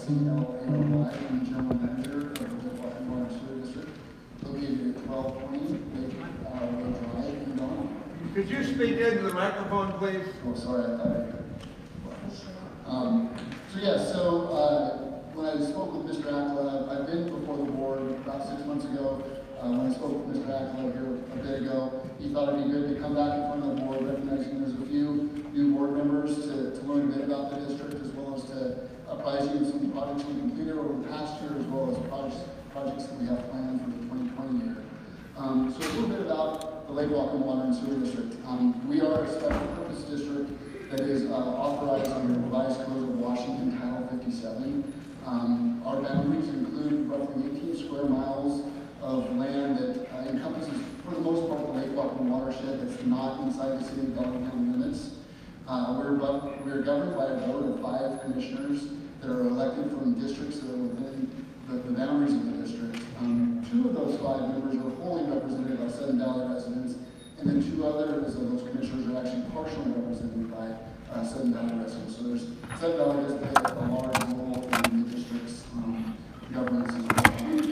L-A-R-Y. I'm the general manager of the Lake Washington Water and Sewer District, located at 1220 Lake Drive in Dawn. Could you speak into the microphone, please? Oh, sorry, I thought when I spoke with Mr. Akla, I've been before the board about 6 months ago. When I spoke with Mr. Akla here a bit ago, he thought it'd be good to come back in front of the board, recognizing there's a few new board members to learn a bit about the district, as well as to apprise you of some projects we completed over the past year, as well as projects that we have planned for the 2020 year. So a little bit about the Lake Whatcom Water and Sewer District. We are a special purpose district that is authorized under the revised code of Washington, Title 57. Our boundaries include roughly 18 square miles of land that encompasses, for the most part, the Lake Whatcom watershed that's not inside the city of Bellingham limits. We're governed by a board of 5 commissioners that are elected from districts that are within the boundaries of the district. 2 of those 5 members are wholly represented by Sudden Valley residents, and then 2 others of those commissioners are actually partially represented by Sudden Valley residents. So Sudden Valley does play a large role in the district's governance as well.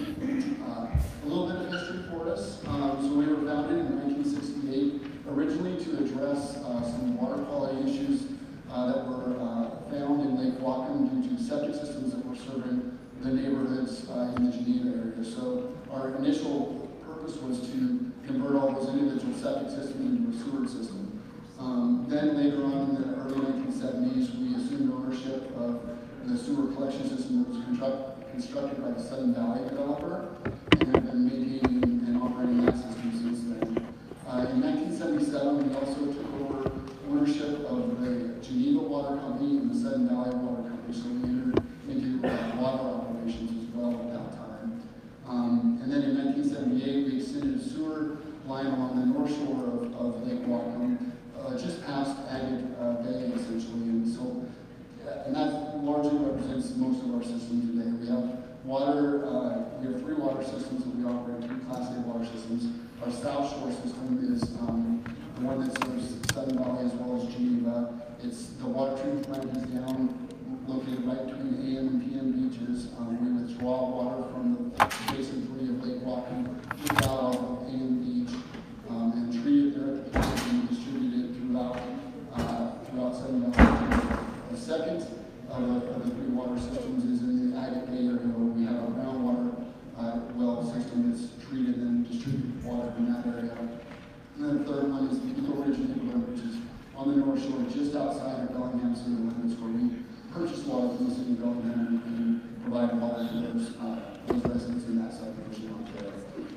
A little bit of history for us. So we were founded in 1968, originally to address some water quality issues that were found in Lake Whatcom due to septic systems that were serving the neighborhoods in the Geneva area. So our initial purpose was to convert all those individual septic systems into a sewer system. Then later on in the early 1970s, we assumed ownership of the sewer collection system that was constructed by the Sudden Valley developer, and have been maintaining and operating that system since then. In 1977, we also took over ownership of the Geneva Water Company and the Sudden Valley Water Company, so we entered into water operations as well at that time. And then in 1978, we extended a sewer line along the north shore of Lake Whatcom, just past Agate Bay, essentially. And that largely represents most of our system today. We have water, we have 3 water systems that we operate, 2 Class A water systems. Our South Shore system is the one that serves Sudden Valley as well as Geneva. The water treatment plant is down, located right between AM and PM beaches. We withdraw water from the basin 3 of Lake Whatcom, just out of AM beach, and treat it there at the plant and distribute it throughout Sudden Valley. The second of the 3 water systems is in the Agate Bay area, where we have a groundwater well system that's treated and distributed water in that area. And then the third one is the Eagle Ridge neighborhood, which is on the north shore, just outside of Bellingham city limits, where we purchase water from the city of Bellingham and provide water to those residents in that subdivision on there.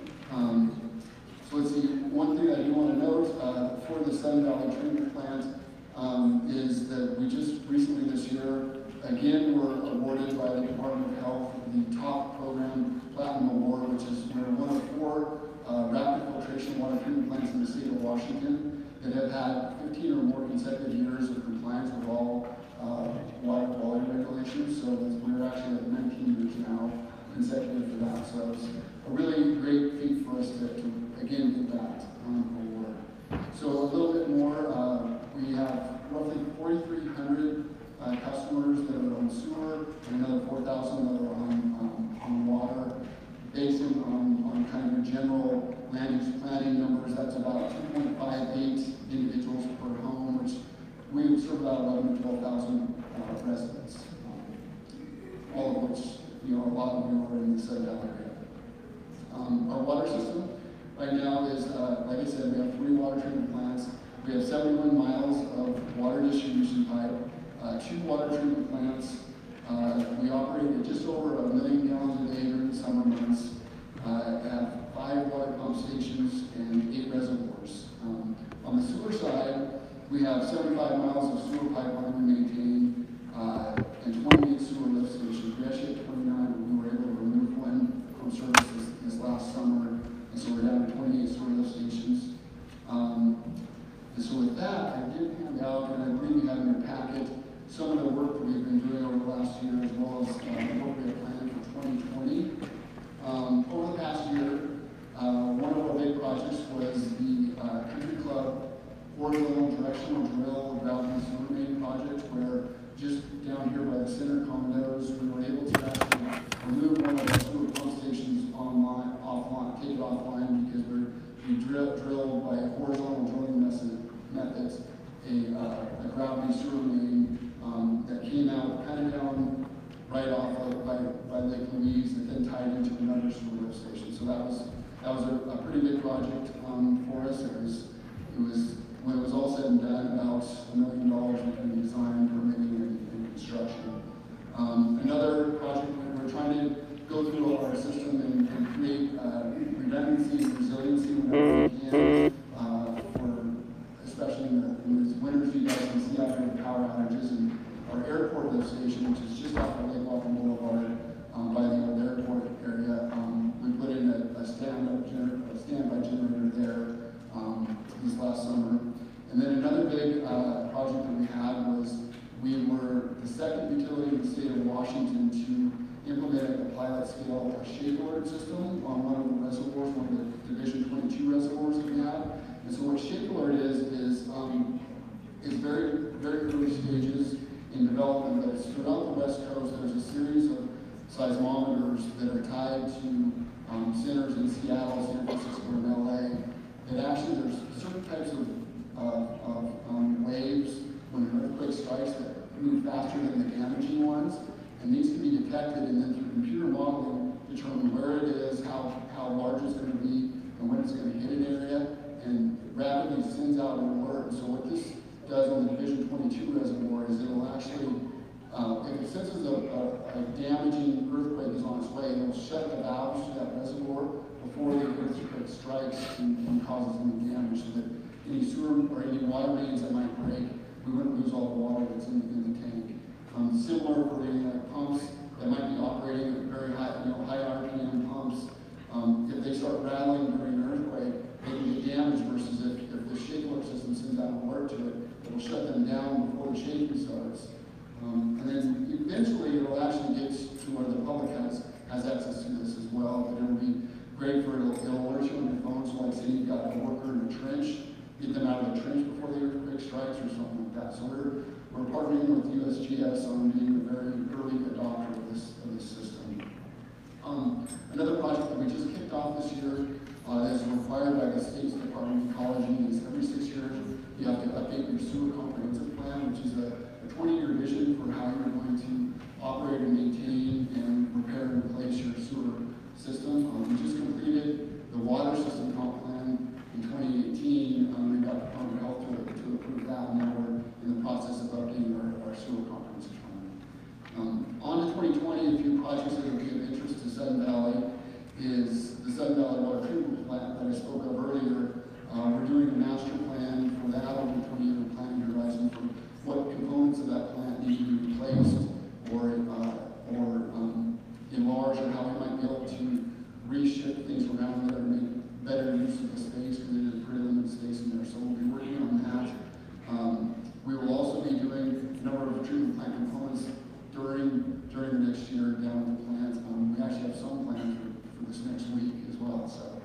So let's see, one thing I do want to note for the Sudden Valley treatment plant is that we just recently this year, again, were awarded by the Department of Health the top program Platinum Award, which is we're one of 4 rapid filtration water treatment plants in the state of Washington that have had 15 or more consecutive years of compliance with all water quality regulations. So we're actually at 19 years now consecutive to that. So it's a really great feat for us to again get that award. So a little bit more, we have roughly 4,300 customers that are on sewer, and another 4,000 that are on water. Based on kind of your general land use planning numbers, that's about 2.58 individuals per home, which we serve about 11,000 to 12,000 residents. All of which, a lot of them are in the Sudden Valley area. Our water system right now is, like I said, we have 3 water treatment plants. We have 71 miles of water distribution pipe, 2 water treatment plants. We operate at just over 1 million gallons a day during the summer months. Have 5 water pump stations and 8 reservoirs. On the sewer side, we have 75 miles of sewer pipeline we maintain and 28 sewer lift stations. We actually had 29, but we were able to remove 1 from service this last summer, and so we're down to 28 sewer lift stations. And so with that, I did hand out, and I believe you have in your packet, some of the work that we've been doing over the last year, as well as what we have planned for 2020. Over the past year, one of our big projects was the Country Club horizontal directional drill gravity sewer main project, where just down here by the center condos, we were able to actually remove one of our sewer pump stations offline, take it offline because we drilled by horizontal drilling methods a gravity sewer main that came out kind of down right off of by Lake Louise that then tied into another sewer lift station. So that was a pretty big project for us. It was when it was all said and done, about $1 million between design, permitting, and construction. Another project we're trying to go through our system and create redundancy and resiliency whenever we can, especially in these winters. You guys can see out here the power outages, and our airport lift station, which is just off of Lake Walker Boulevard by the old airport area. We put in a standby generator there this last summer. And then another big project that we had was we were the second utility in the state of Washington to implement a pilot scale shade alert system on one of the reservoirs, one of the Division 22 reservoirs that we have. And so what shade alert is very, very early stages in development, but it's throughout the West Coast. There's a series of seismometers that are tied to centers in Seattle, San Francisco, and LA. That actually there's certain types of waves when an earthquake strikes that move faster than the damaging ones, and these can be detected and then through computer modeling determine where it is, how large it's going to be, and when it's going to hit an area, and rapidly sends out an alert. So what this does on the Division 22 reservoir is it will actually, if it senses a damaging earthquake is on its way, it will shut the valves to that reservoir before the earthquake strikes and causes any damage, so that any sewer or any water mains that might break, we wouldn't lose all the water that's in the tank. Similar for any pumps that might be operating at very high, high RPM pumps. If they start rattling during an earthquake, they can get damaged versus if the shake alert system sends out an alert to it, it will shut them down before the shaking starts. And then eventually it'll actually get to where the public has access to this as well, but it'll be great for it'll alert you on your phone. So like say you've got a worker in a trench, get them out of the trench before the earthquake strikes or something like that. So we're partnering with USGS on being a very early adopter of this system. Another project that we just kicked off this year is required by the State's Department of Ecology. Is every 6 years you have to update your sewer comprehensive plan, which is a 20-year vision for how you're going to operate and maintain and repair and replace your sewer system. We just completed the water system comp plan in 2018. We got the Department of Health to approve that, and now we're in the process of updating our sewer comprehensive plan. On to 2020, a few projects that will be of interest to Sudden Valley is the Sudden Valley Water Treatment Plant that I spoke of earlier. We're doing a master plan for that over the 20-year planning horizon for what components of that plant need to be replaced or enlarged, or how we might be able to reshift things around there and make better use of the space, because it is pretty limited space in there. So we'll be working on that. We will also be doing a number of treatment plant components during the next year down at the plant. We actually have some plans for this next week as well. So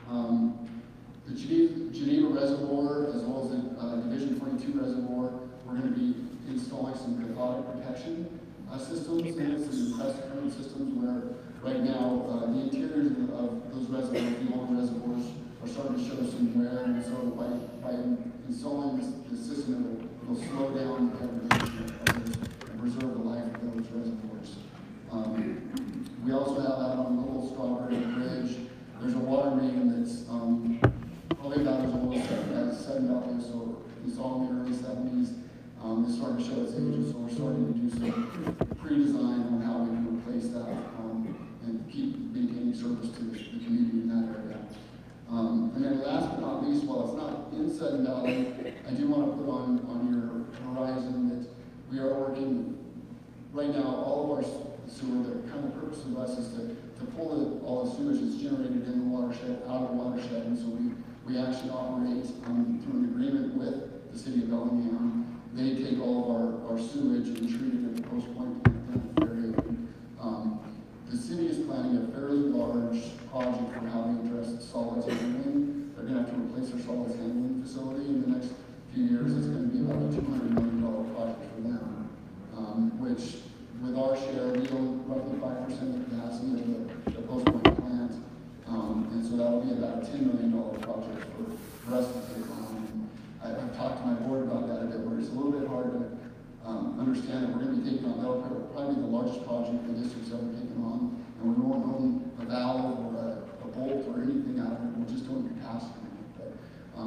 the Geneva Reservoir, as well as the Division 22 Reservoir, we're going to be installing some cathodic protection systems and some compressed current systems, where right now the interiors of those reservoirs, the old reservoirs, are starting to show some wear, and so by installing this system, it'll slow down the degradation of those and preserve the life of those reservoirs. We also have out on Little Strawberry Bridge, there's a water main that's probably about as old as Sudden Valley, so we saw in the early 70s. It's starting to show its ages, so we're starting to do some pre-design on how we can replace that and keep maintaining service to the community in that area. And then last but not least, while it's not in Sudden Valley, I do want to put on your horizon that we are working right now. All of our sewer, the kind of purpose of us is to pull all the sewage that's generated in the watershed out of the watershed, and so we actually operate through an agreement with the city of Bellingham. They take all of our sewage and treat it at the Post Point area. The city is planning a fairly large project for how we address solids handling. They're going to have to replace their solids handling facility in the next few years. It's going to be about a $200 million project for them.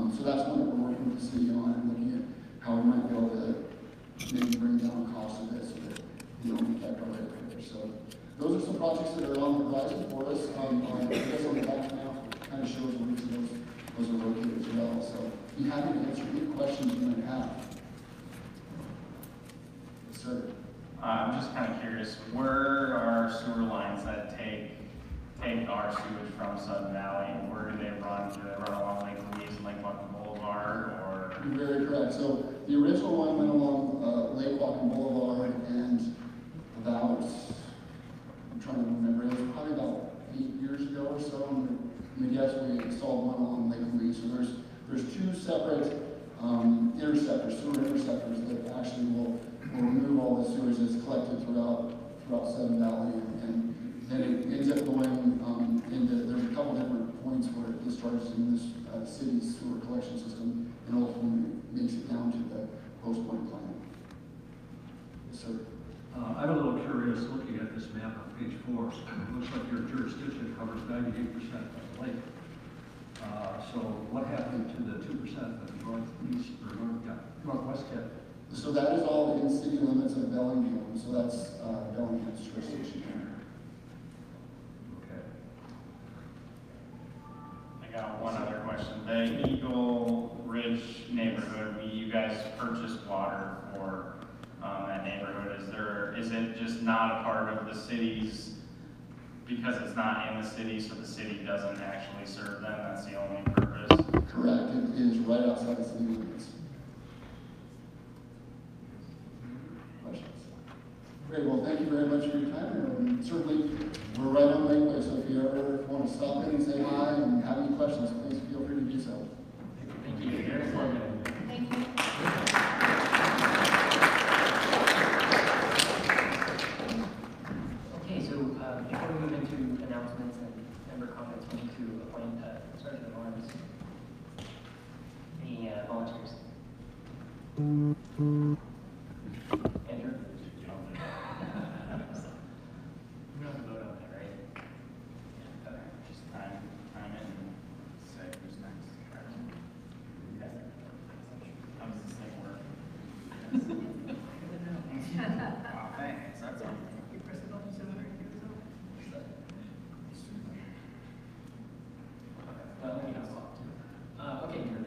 So that's one that we're working with the city on and looking at how we might be able to maybe bring down the cost of this so that we don't affect our ratepayers. So those are some projects that are on the horizon for us. I guess on the back now kind of shows where each of those are located as well. So be happy to answer any questions you might have. Yes, sir. I'm just kind of curious, where are sewer lines that take our sewage from Sudden Valley, and where do they run? Do they run along Lake Louise and Lake Buckham Boulevard, or? You're very correct. So the original one went along Lake Walking Boulevard and about, I'm trying to remember, it was probably about 8 years ago or so. I'm gonna guess we installed one along Lake Louise. So there's two separate interceptors, sewer interceptors that actually will remove all the sewage that's collected throughout Sudden Valley, and then it ends up going into, there's a couple different points where it discharges in this city's sewer collection system, and ultimately makes it down to the Post Point plant. Yes, sir. I'm a little curious looking at this map on page 4. It looks like your jurisdiction covers 98% of the lake. So what happened to the 2% of the northeast or northwest tip? So that is all in city limits of Bellingham, so that's Bellingham's jurisdiction. Okay. I got one other question. The Eagle Ridge neighborhood, you guys purchased water for that neighborhood. Is it just not a part of the city's, because it's not in the city, so the city doesn't actually serve them? That's the only purpose? Correct. It is right outside the city limits. Great, well, thank you very much for your time, and certainly, we're right on Lakeway, so if you ever want to stop in and say hi and have any questions, please feel free to do so. Thank you. Very informative. Thank you. Okay, so before we move into announcements and member comments, we need to appoint Sergeant at Arms. Any volunteers? Andrew? We don't have to vote on that, right? Okay. Just time it and say who's next. Okay. How does this thing work? Wow, thanks. That's all. You press the button so that you do well, maybe not swap too. Okay, you're ready.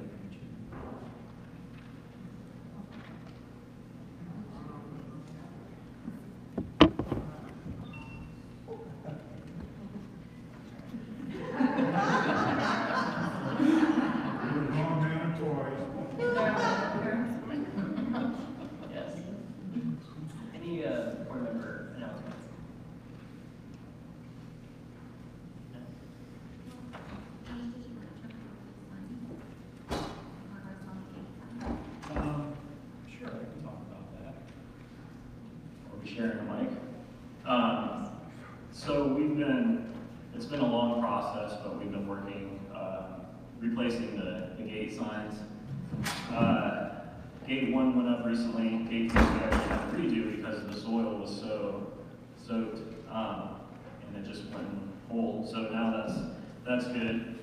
Yes. Any board member announcements? No? Sure, I can talk about that. Are we sharing a mic? So it's been a long process, but we've been working, replacing the gate signs. Gate 1 went up recently. Gate 2 we actually had to redo because the soil was so soaked, and it just went whole. So now that's good.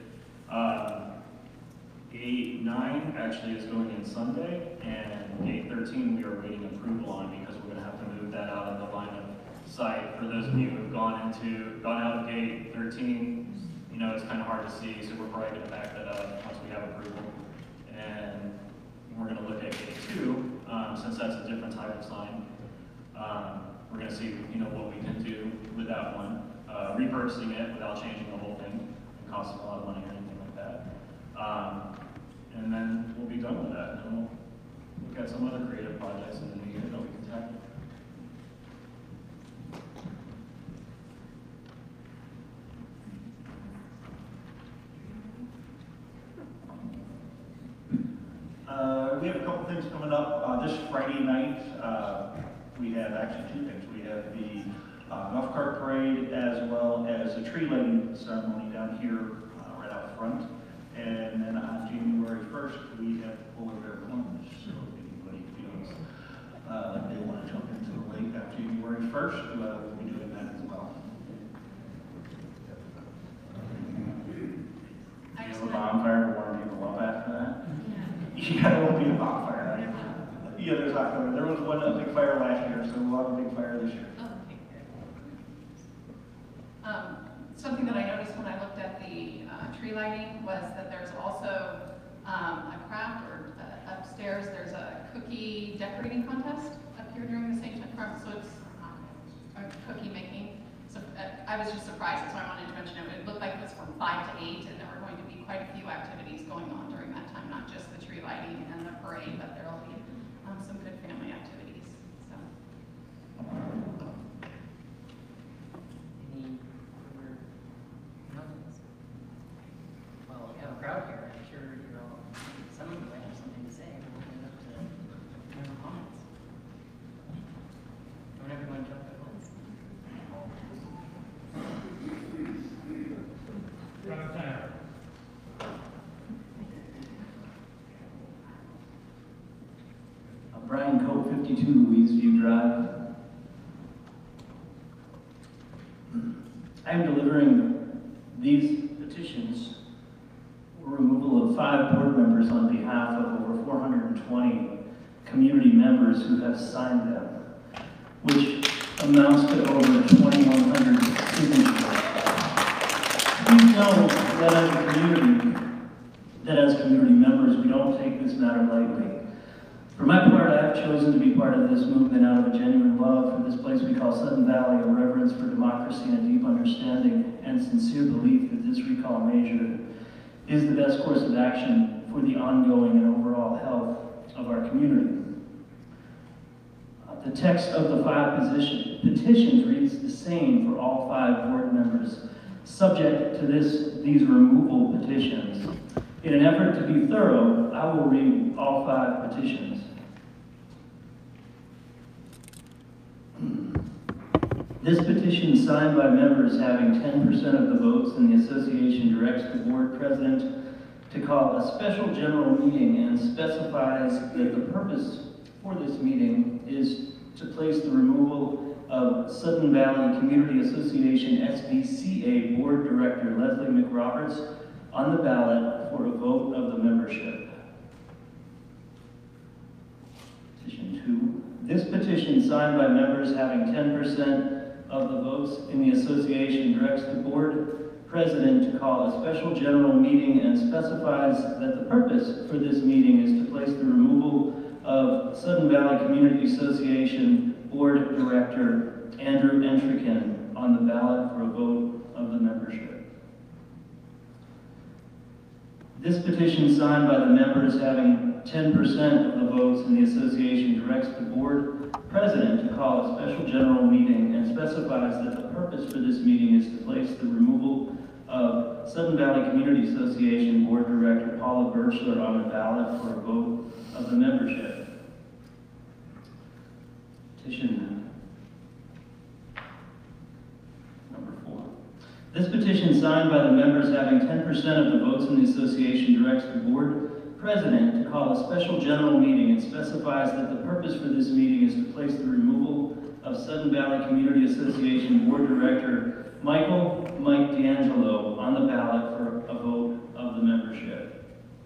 Gate 9 actually is going in Sunday, and gate 13 we are waiting approval on because we're going to have to move that out of the line of sight. For those of you who've gone out of gate 13, you know it's kind of hard to see, so we're probably going to back that up once we have approval. And we're going to look at gate 2, since that's a different type of sign. We're going to see, what we can do with that one. Repurposing it without changing the whole thing and costing a lot of money or anything like that. And then we'll be done with that. And we'll look at some other creative projects in the new year that we can tackle. We have a couple things coming up. This Friday night, we have actually 2 things. We have the golf cart parade as well as a tree lighting ceremony down here right out front. And then on January 1st, we have polar bear plunge. So if anybody feels they want to jump into the lake on January 1st, we'll be doing that as well. I You just have a want bonfire to warm people up after that? there won't be a bonfire. Yeah, there's not going to. There was a big fire last year, so we'll have a big fire this year. Oh, okay, good. Something that I noticed when I looked at the tree lighting was that there's also a craft or upstairs, there's a cookie decorating contest up here during the same time, so it's a cookie making. So I was just surprised, so I wanted to mention it. It looked like it was from 5 to 8, and there were going to be quite a few activities going on during that time, not just the tree lighting and the parade, but there will be some good family activities. So. Any further announcements? Well, we have a crowd here. I'm sure you're all, some of you might have something to say. We'll open it up to general comments. Don't everyone jump at once. Brian Cope, 52 Louise View Drive. I am delivering these petitions for removal of 5 board members on behalf of over 420 community members who have signed them, which amounts to over 2,100 signatures. Please know that as community members, we don't take this matter lightly. For my part, I have chosen to be part of this movement out of a genuine love for this place we call Sudden Valley, a reverence for democracy and a deep understanding and sincere belief that this recall measure is the best course of action for the ongoing and overall health of our community. The text of the 5 petitions reads the same for all 5 board members, subject to these removal petitions. In an effort to be thorough, I will read all 5 petitions. This petition, signed by members having 10% of the votes in the association, directs the board president to call a special general meeting and specifies that the purpose for this meeting is to place the removal of Sudden Valley Community Association SVCA Board Director Leslie McRoberts on the ballot for a vote of the membership. Petition 2. This petition, signed by members having 10% of the votes in the association, directs the board president to call a special general meeting and specifies that the purpose for this meeting is to place the removal of Sudden Valley Community Association Board Director Andrew Entrican on the ballot for a vote of the membership. This petition, signed by the members having 10% of the votes in the association, directs the board president to call a special general meeting and specifies that the purpose for this meeting is to place the removal of Sudden Valley Community Association Board Director Paula Birchler on the ballot for a vote of the membership. Petition number 4. This petition, signed by the members having 10% of the votes in the association, directs the board president to call a special general meeting and specifies that the purpose for this meeting is to place the removal of Sudden Valley Community Association Board Director Mike D'Angelo on the ballot for a vote of the membership.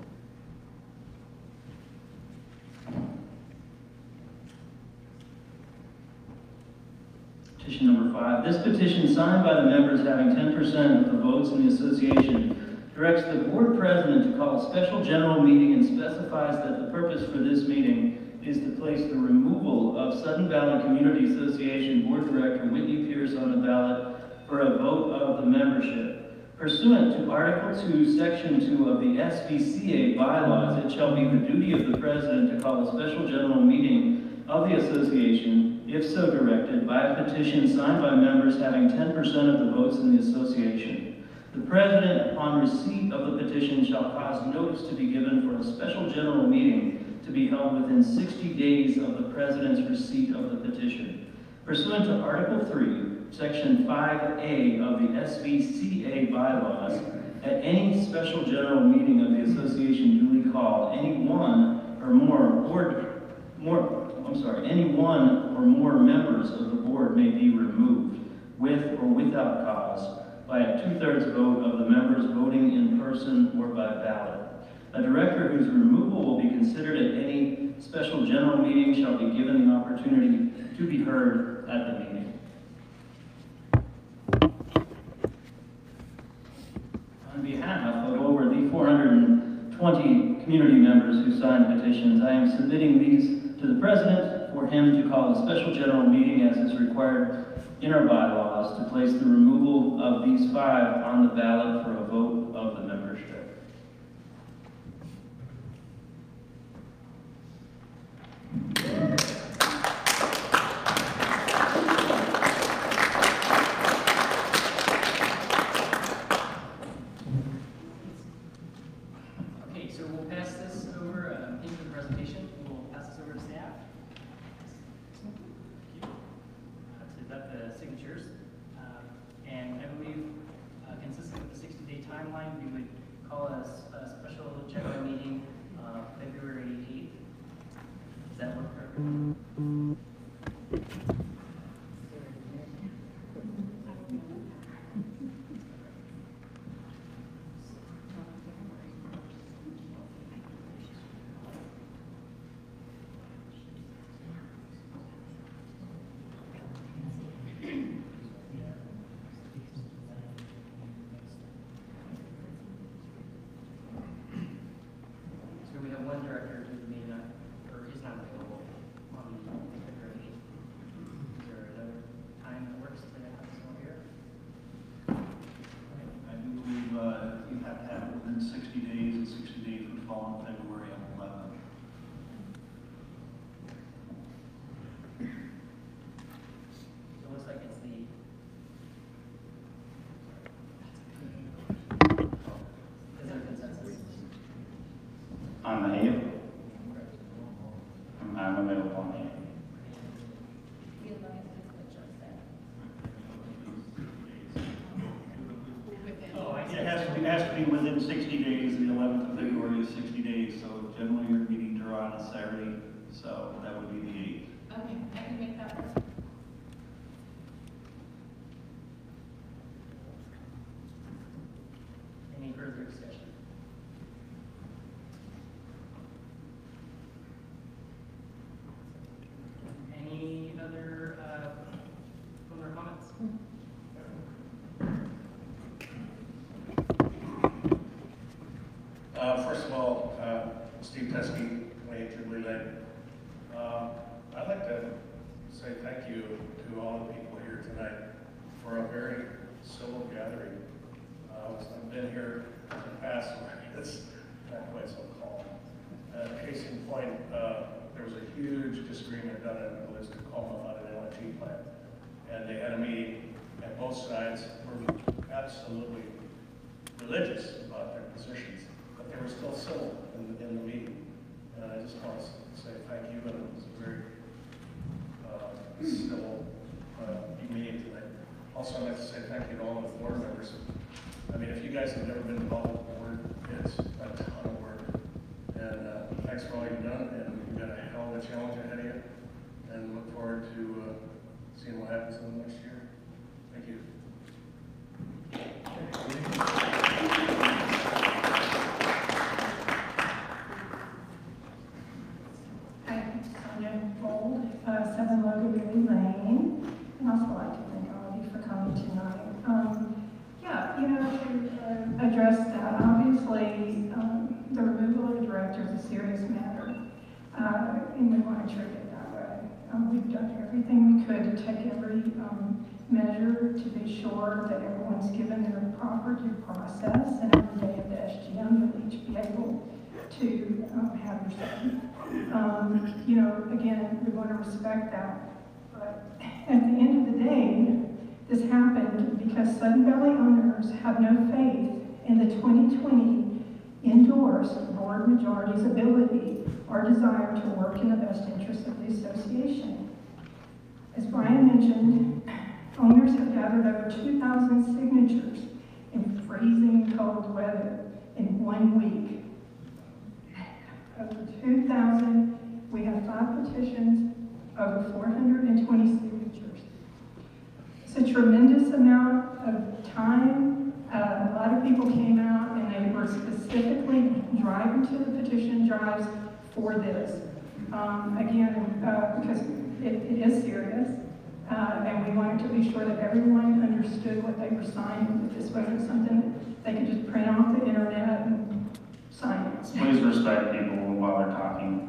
Petition number 5. This petition, signed by the members having 10% of the votes in the association, directs the board president to call a special general meeting and specifies that the purpose for this meeting is to place the removal of Sudden Valley Community Association Board Director Whitney Pierce on the ballot for a vote of the membership. Pursuant to Article 2, Section 2 of the SVCA bylaws, it shall be the duty of the president to call a special general meeting of the association, if so directed, by a petition signed by members having 10% of the votes in the association. The president, upon receipt of the petition, shall cause notice to be given for a special general meeting to be held within 60 days of the president's receipt of the petition. Pursuant to Article 3, Section 5A of the SVCA bylaws, at any special general meeting of the association duly called, any one or more members of the board may be removed, with or without cause, by a 2/3 vote of the members voting in person or by ballot. A director whose removal will be considered at any special general meeting shall be given the opportunity to be heard at the meeting. On behalf of over the 420 community members who signed petitions, I am submitting these to the president for him to call a special general meeting as is required in our bylaws to place the removal of these 5 on the ballot for a vote of the membership. Okay, so we'll pass this over, thank you for the presentation, we'll pass this over to staff. Thank you. To vet the signatures, and I believe, consistent with the 60-day timeline, we would call a special general meeting, February 8th. Does that work for everyone? So we have one director who may not, or is not available on February 8th. Is there another time that works to have someone here? I do believe you have to have it within 60 days, and 60 days would fall on February 11th. So it looks like it's the. Is there consensus? On the 8th? I'm available on the 8th. Oh, I see. It has to be within 60 days, the 11th of February is 60 days, so generally your meetings are on a Saturday, so that would be the 8th. Okay, I can make that work. Any further discussion? Any other, comments? First of all, Steve Teskey, 28 Jubilee Lane. I'd like to say thank you to all the people here tonight for a very civil gathering. I've been here in the past where it's not quite so calm. Case in point, there was a huge disagreement down in Liz Tacoma on an LNG plant. And they had a meeting, and both sides were absolutely religious about their positions, but they were still civil in the meeting. And I just want to say thank you, and it was a very civil meeting tonight. Also, I'd like to say thank you to all the board members. I mean, if you guys have never been involved with the board, it's a ton of work. And thanks for all you've done, and you've got a hell of a challenge ahead of you. And look forward to seeing what happens in the next year. Thank you. Hi, Sonia Gold, 7 Loganberry Lane, and also like to thank all of you for coming tonight. Yeah, you know, to address that, obviously, the removal of the director is a serious matter, and we want to treat it that way. We've done everything we could to take every measure to be sure that everyone's given their proper due process, and every day at the SGM, you'll each be able to have your say. You know, again, we want to respect that, but at the end of the day, this happened because Sudden Valley owners have no faith in the 2020 endorsed board majority's ability or desire to work in the best interest of the association. As Brian mentioned, owners have gathered over 2,000 signatures in freezing cold weather in 1 week. Over 2,000, we have 5 petitions, over 420 signatures. It's a tremendous amount of time. A lot of people came out and they were specifically drive into the petition drives for this. Again, because it is serious, and we wanted to be sure that everyone understood what they were signing, that this wasn't something that they could just print off the internet and sign it. Please respect people while they're talking.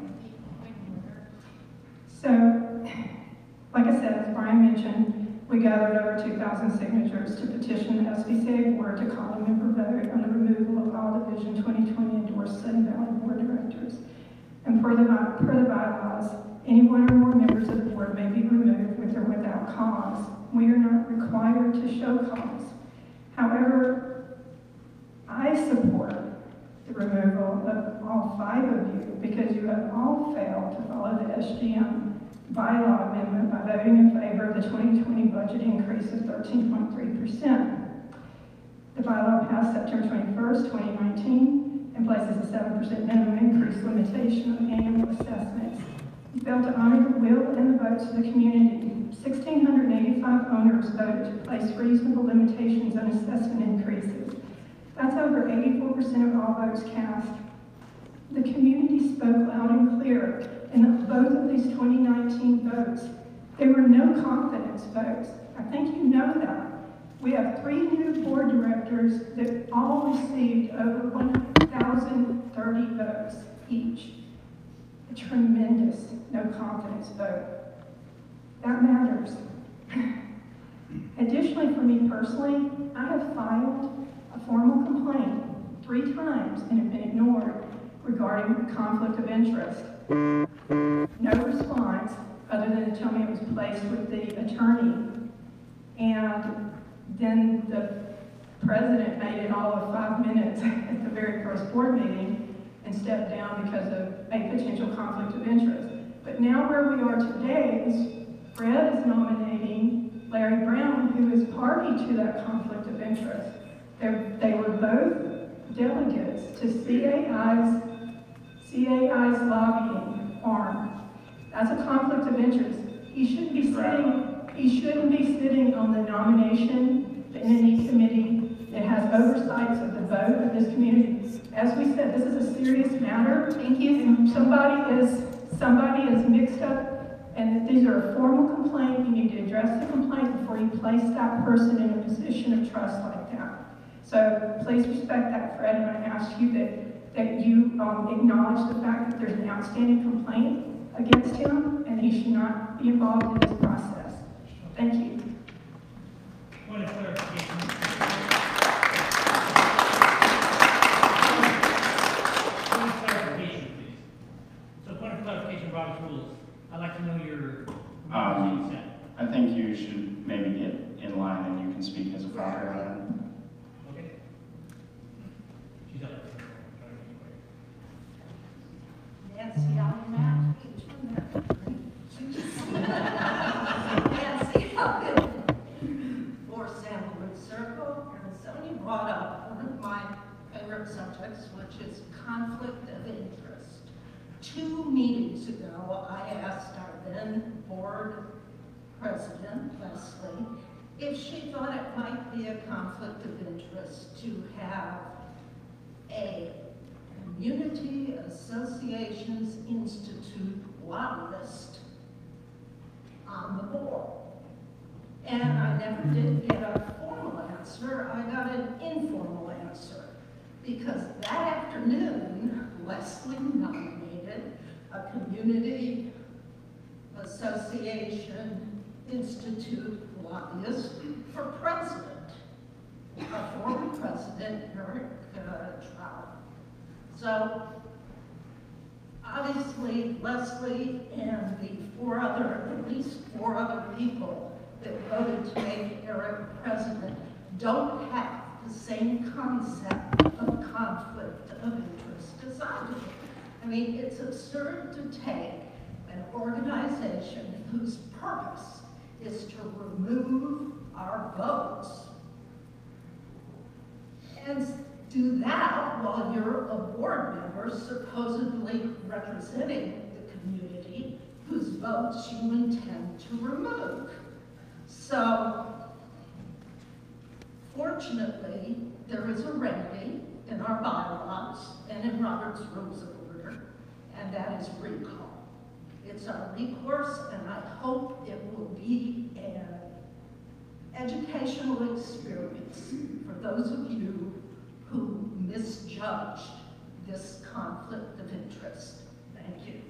So, like I said, as Brian mentioned, we gathered over 2,000 signatures to petition the SBCA board to call a member vote on the removal of all the Vision 2020 endorsed Sun Valley board directors. And per the bylaws, any one or more members of the board may be removed with or without cause. We are not required to show cause. However, I support the removal of all 5 of you because you have all failed to follow the SGM bylaw amendment by voting in favor of the 2020 budget increase of 13.3%. The bylaw passed September 21st, 2019, and places a 7% minimum increase limitation on annual assessments. You failed to honor the will and the votes of the community. 1,685 owners voted to place reasonable limitations on assessment increases. That's over 84% of all votes cast. The community spoke loud and clear in both of these 2019 votes. There were no confidence votes. I think you know that. We have 3 new board directors that all received over 1,030 votes each. A tremendous no confidence vote. That matters. Additionally, for me personally, I have filed a formal complaint 3 times and have been ignored regarding conflict of interest. No response other than to tell me it was placed with the attorney. And then the president made it all of 5 minutes at the very first board meeting and stepped down because of a potential conflict of interest. But now where we are today is Fred is nominating Larry Brown, who is party to that conflict of interest. They were both delegates to CAI's lobbying arm. That's a conflict of interest. He shouldn't be sitting on the nomination entity committee that has oversights of the vote of this community. As we said, this is a serious matter. Thank you. And somebody is mixed up, and these are a formal complaint. You need to address the complaint before you place that person in a position of trust like that. So please respect that, Fred, and I ask you that you acknowledge the fact that there's an outstanding complaint against him, and he should not be involved in this process. Thank you. Point of clarification. Point of clarification, please. So point of clarification, Robert's rules. I'd like to know your consent. I think you should maybe get in line and you can speak as a father. Okay. She's up. Nancy Allen, Nancy Allen, for Sandalwood Circle, and Sony brought up one of my favorite subjects, which is conflict of interest. 2 meetings ago, I asked our then board president, Leslie, if she thought it might be a conflict of interest to have a Community Associations Institute lobbyist on the board. And I never did get a formal answer, I got an informal answer. Because that afternoon, Leslie nominated a Community Association Institute lobbyist for president, a former president, Eric Trout. So, obviously, Leslie and the at least four other people that voted to make Eric president don't have the same concept of conflict of interest as I do. I mean, it's absurd to take an organization whose purpose is to remove our votes and do that while you're a board member supposedly representing the community whose votes you intend to remove. So, fortunately, there is a remedy in our bylaws and in Robert's Rules of Order, and that is recall. It's our recourse, and I hope it will be an educational experience for those of you who misjudged this conflict of interest. Thank you.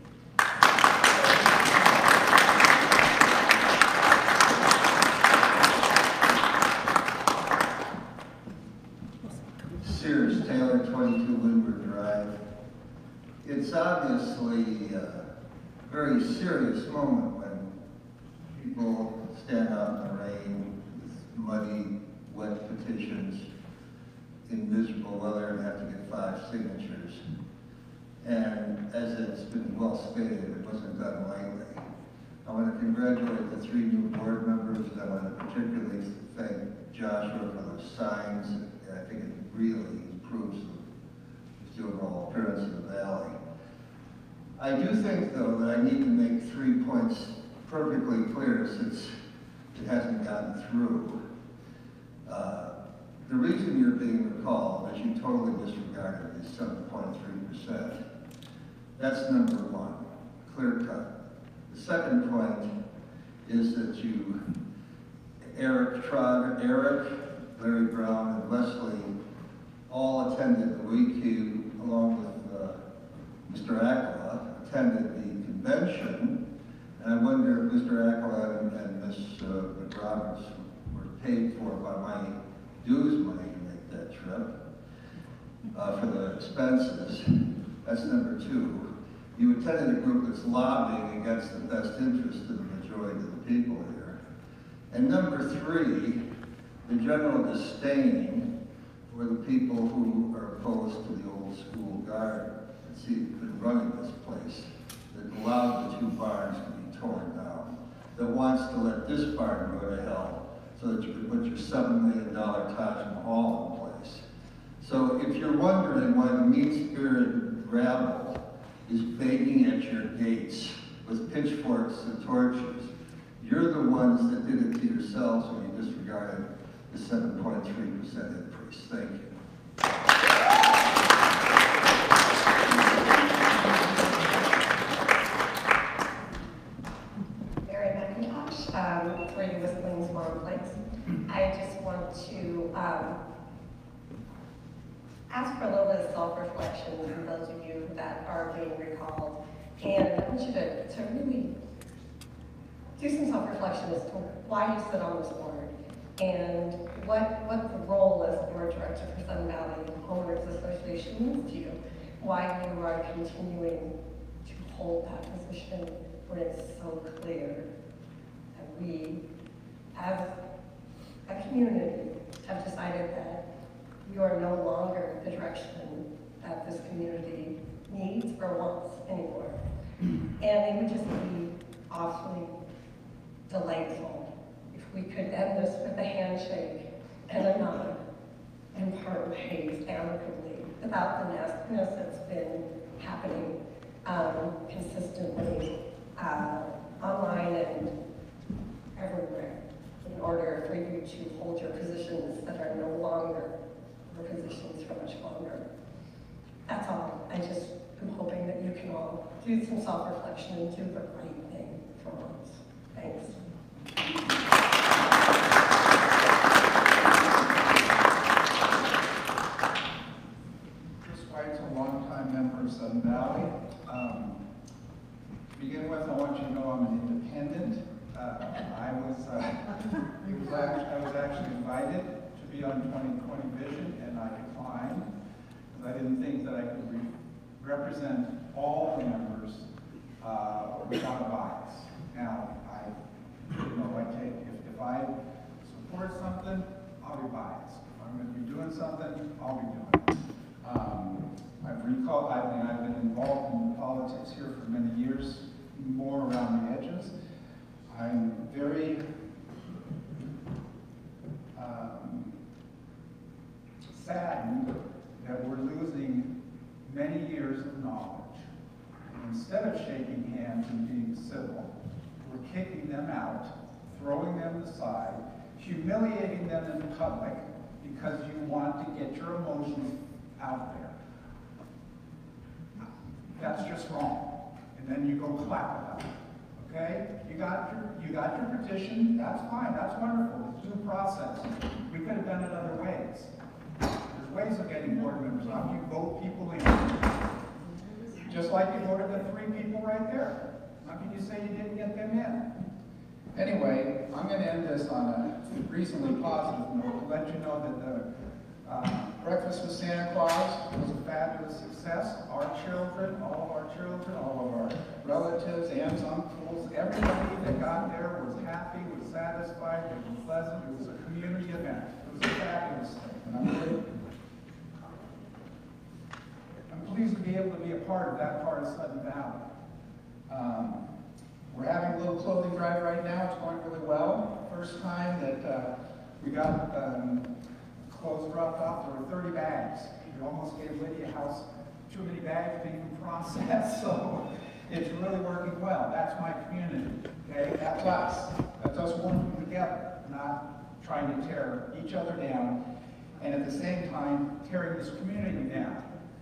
Sears Taylor, 22 Windward Drive. It's obviously a very serious moment when people stand out in the rain with muddy, wet petitions in miserable weather and have to get 5 signatures. And as it's been well stated, it wasn't done lightly. I want to congratulate the 3 new board members. I want to particularly thank Joshua for those signs. I think it really improves the overall appearance of the valley. I do think, though, that I need to make 3 points perfectly clear since it hasn't gotten through. The reason you're being recalled is you totally disregarded the 7.3%. That's number 1, clear cut. The second point is that you, Eric, Larry Brown, and Leslie all attended the WECU, along with Mr. Accola, attended the convention. And I wonder if Mr. Accola and Ms. McRoberts were paid for by my dues money to make that trip for the expenses. That's number 2. You attended a group that's lobbying against the best interest of the majority of the people here. And number 3, the general disdain for the people who are opposed to the old school guard that's been running this place, that allowed the 2 barns to be torn down, that wants to let this barn go to hell so that you can put your $7 million Taj Mahal in place. So if you're wondering why the mean-spirited rabble is begging at your gates with pitchforks and torches, you're the ones that did it to yourselves when you disregarded the 7.3% increase. Thank you. Mary McIntosh, 3 Whistling Swan Place. I just want to ask for a little bit of self-reflection from those of you that are being recalled. And I want you to really do some self-reflection as to why you sit on this board and what the role as the board director for Sun Valley Homeowners Association means to you, why you are continuing to hold that position when it's so clear that we, as a community, have decided that you are no longer the direction that this community needs or wants anymore. And it would just be awfully delightful if we could end this with a handshake and a nod and part ways amicably without the nastiness that's been happening consistently online and everywhere in order for you to hold your positions that are no longer your positions for much longer. That's all. I just am hoping that you can all do some self-reflection and do the right thing for once. Thanks. Chris White's a longtime member of Sun Valley. To begin with, I want you to know I'm an independent. I was actually invited to be on 2020 Vision, and I declined because I didn't think that I could represent all the members without a bias. Now, if I support something, I'll be biased. If I'm going to be doing something, I'll be doing it. I've been involved in politics here for many years, more around the edges. I'm very saddened that we're losing many years of knowledge. Instead of shaking hands and being civil, we're kicking them out, throwing them aside, humiliating them in public because you want to get your emotions out there. That's just wrong. And then you go clap about it. Okay? You got your petition, that's fine, that's wonderful, it's due process. We could have done it other ways. There's ways of getting board members on. You vote people in. Just like you voted the 3 people right there. How can you say you didn't get them in? Anyway, I'm going to end this on a reasonably positive note to let you know that the Breakfast with Santa Claus was a fabulous success. Our children, all of our children, all of our relatives, aunts, uncles, everybody that got there was happy, was satisfied, it was pleasant. It was a community event. It was a fabulous thing. And I'm pleased to be able to be a part of that part of Sudden Valley. We're having a little clothing drive right now. It's going really well. First time that we got clothes dropped off, there were 30 bags. We almost gave Lydia House too many bags being processed, so it's really working well. That's my community, okay? That's us. That's us working together, not trying to tear each other down, and at the same time, tearing this community down.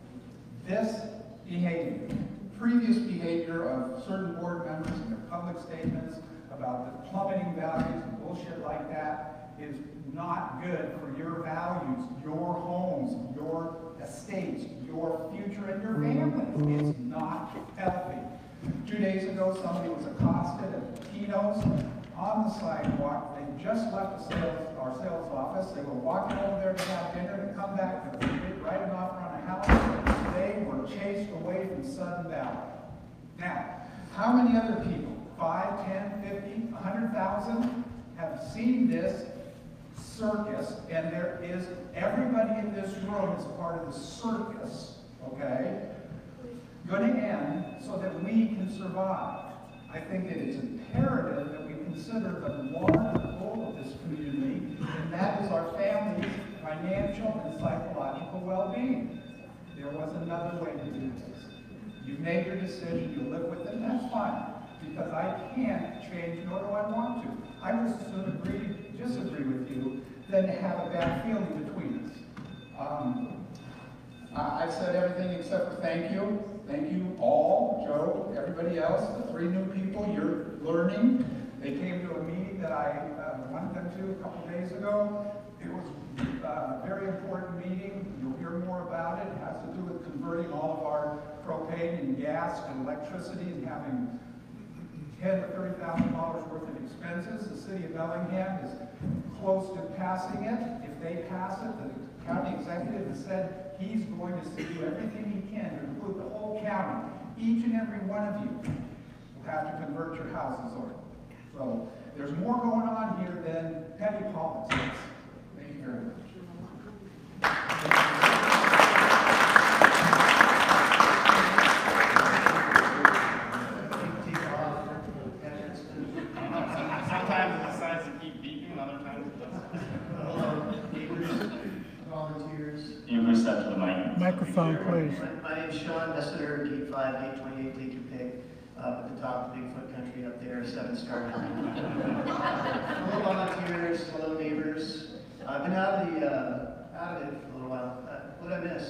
This behavior, previous behavior of certain board members and their public statements about the plummeting values and bullshit like that is not good for your values, your homes, your estates, your future, and your families. It's not healthy. 2 days ago, somebody was accosted at Tino's on the sidewalk. They just left our sales office. They were walking over there to have dinner to come back to write an offer on a house. They were chased away from Sudden Valley. Now, how many other people, 5, 10, 50, 100,000, have seen this circus? And there is, everybody in this room is part of the circus, okay, going to end so that we can survive. I think that it's imperative that we consider the long goal of this community, and that is our families' financial and psychological well-being. There was another way to do this. You've made your decision, you live with it, that's fine. Because I can't change, nor do I want to. I just as soon disagree with you than to have a bad feeling between us. I've said everything except for thank you. Thank you all, Joe, everybody else, the 3 new people, you're learning. They came to a meeting that I wanted them to a couple days ago. It was a very important meeting. You'll hear more about it. It has to do with converting all of our propane and gas and electricity and having $10,000 to $30,000 worth of expenses. The city of Bellingham is close to passing it. If they pass it, the county executive has said he's going to do everything he can to include the whole county. Each and every one of you will have to convert your houses over. So there's more going on here than petty politics. Thank you very much. Sometimes it decides to keep beeping, and other times it doesn't. Neighbors, volunteers. You can step to the mic. Microphone, please. My name's Sean Messiter, Gate 5, 828, take your pick. Up at the top of Bigfoot country up there, 7-star. Hello volunteers, hello neighbors. I've been out of it for a little while. What did I miss?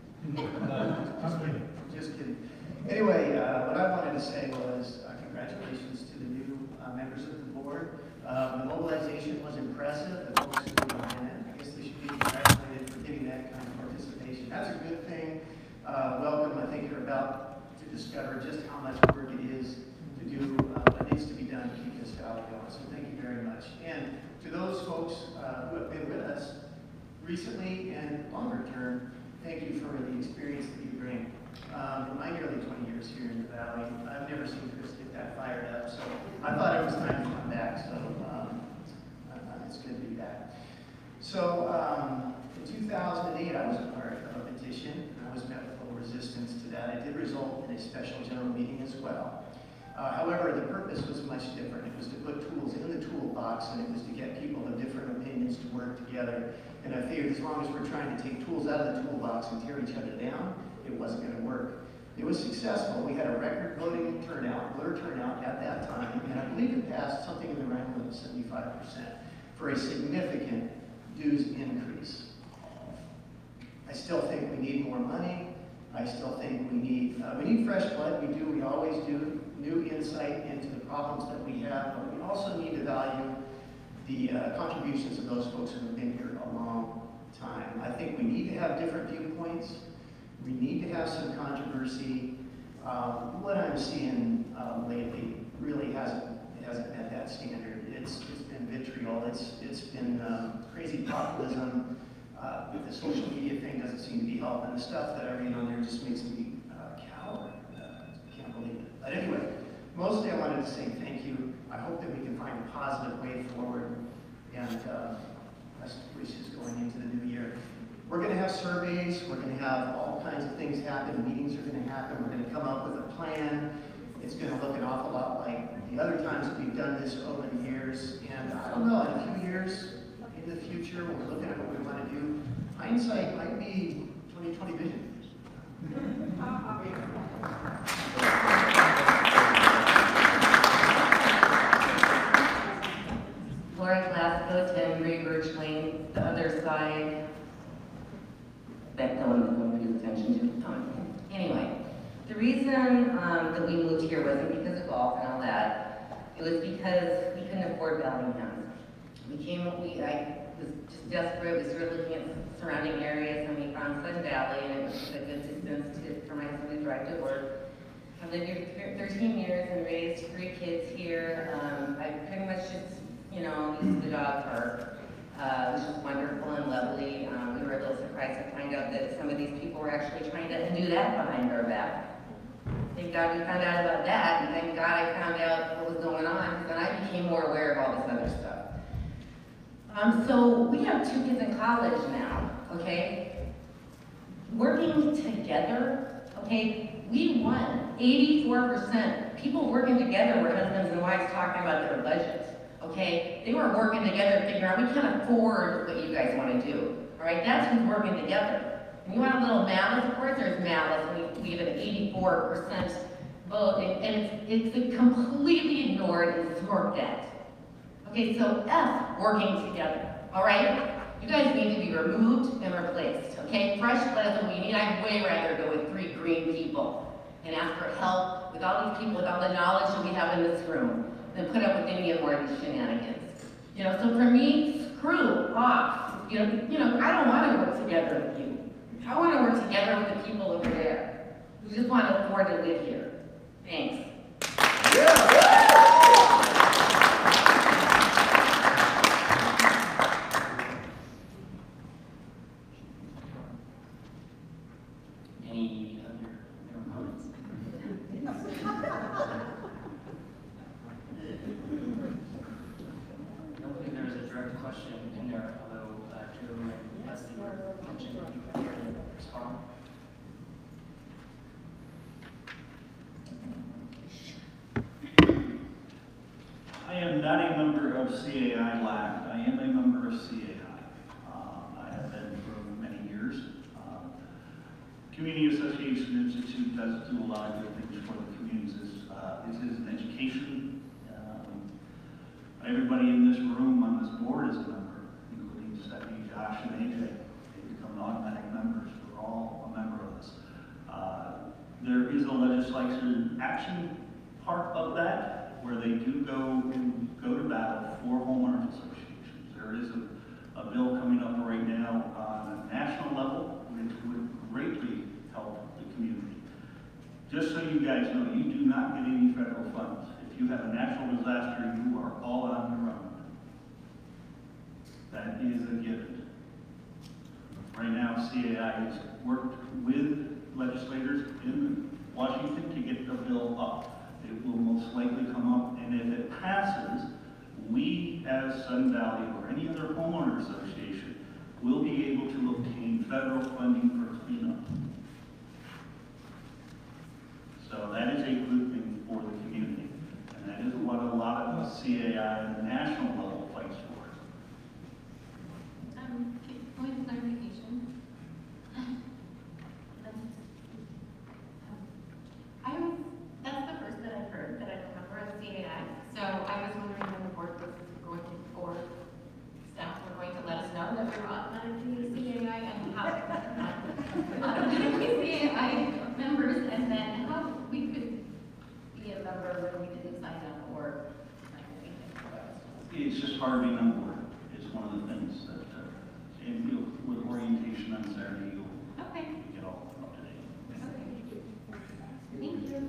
Just kidding. Anyway, what I wanted to say was congratulations to the new members of the board. The mobilization was impressive. The folks who were behind it, I guess they should be congratulated for getting that kind of participation. That's a good thing. Welcome. I think you're about to discover just how much work it is to do what needs to be done to keep this valley going. So thank you very much. And to those folks who have been with us recently and longer term, thank you for the experience that you bring. In my nearly 20 years here in the valley, I've never seen Chris get that fired up. So I thought it was time to come back. So it's good to be back. So in 2008, I was a part of a petition. I was met with full resistance to that. It did result in a special general meeting as well. However, the purpose was much different. It was to put tools in the toolbox, and it was to get people of different opinions to work together. And I figured as long as we're trying to take tools out of the toolbox and tear each other down, it wasn't going to work. It was successful. We had a record voting turnout, voter turnout at that time, and I believe it passed something in the range of 75% for a significant dues increase. I still think we need more money. I still think we need fresh blood. We do, we always do, new insight into the problems that we have, but we also need to value the contributions of those folks who have been here a long time. I think we need to have different viewpoints. We need to have some controversy. What I'm seeing lately really hasn't met that standard. It's been vitriol. It's been crazy populism. The social media thing doesn't seem to be helping. The stuff that I read on there just makes me cower. I can't believe it. But anyway, mostly I wanted to say thank you. I hope that we can find a positive way forward, and best wishes going into the new year. We're going to have surveys. We're going to have all kinds of things happen. Meetings are going to happen. We're going to come up with a plan. It's going to look an awful lot like the other times that we've done this over the years. And I don't know, in a few years in the future, when we're looking at what we want to do, hindsight might be 20/20 vision. Lori Glasgow, 10 Greenbridge Lane, the other side that no one pays attention to. Anyway, the reason that we moved here wasn't because of golf and all that. It was because we couldn't afford Bellingham. I was just desperate. We started looking at surrounding areas, and we found Sun Valley, and it was a good distance for my son to drive to work. I've lived here 13 years and raised 3 kids here. I pretty much just, used the dog park. It was just wonderful and lovely. We were a little surprised to find out that some of these people were actually trying to do that behind our back. Thank God we found out about that, and thank God I found out what was going on, because then I became more aware of all this other stuff. So we have 2 kids in college now, okay? Working together, okay, we won 84%. People working together were husbands and wives talking about their budgets, okay? They were working together to figure out, we can't afford what you guys want to do, all right? That's who's working together. And you want a little malice? Of course there's malice, and we have an 84% vote, and it's completely ignored and smirked at. Okay, so F, working together, all right? You guys need to be removed and replaced, okay? Fresh blood is what we need. I'd way rather go with 3 green people and ask for help with all these people, with all the knowledge that we have in this room, than put up with any more of these shenanigans. So for me, screw off. I don't want to work together with you. I want to work together with the people over there who just want to afford to live here. Thanks. Any other comments? I don't think there was a direct question in there, although Joe and Leslie mentioned that you were here to respond. I am not a member of CAI LAC. I am a member of CAI. I have been for many years. Community Association Institute does do a lot of good things for the communities. It is an education. Everybody in this room on this board is a member, including Stephanie, Josh, and AJ. They become automatic members. We're all a member of this. There is a legislature action part of that, where they do go to battle for homeowners associations. There is a bill coming up right now on a national level, which would greatly help the community. Just so you guys know, you do not get any federal funds. If you have a natural disaster, you are all on your own. That is a given. Right now, CAI has worked with legislators in Washington to get the bill up. It will most likely come up, and if it passes, we as Sun Valley or any other homeowner association will be able to obtain federal funding for cleanup. So that is a good thing for the community, and that is what a lot of the CAI at the national level fights for. Point of clarification. That's the first that I've heard that I remember of CAI. So I was wondering when the board was going to, or staff were going to let us know that we were automatically CAI and how. it's just hard being on board. It's one of the things that, and with orientation on Saturday, you'll get all up to date. Thank you.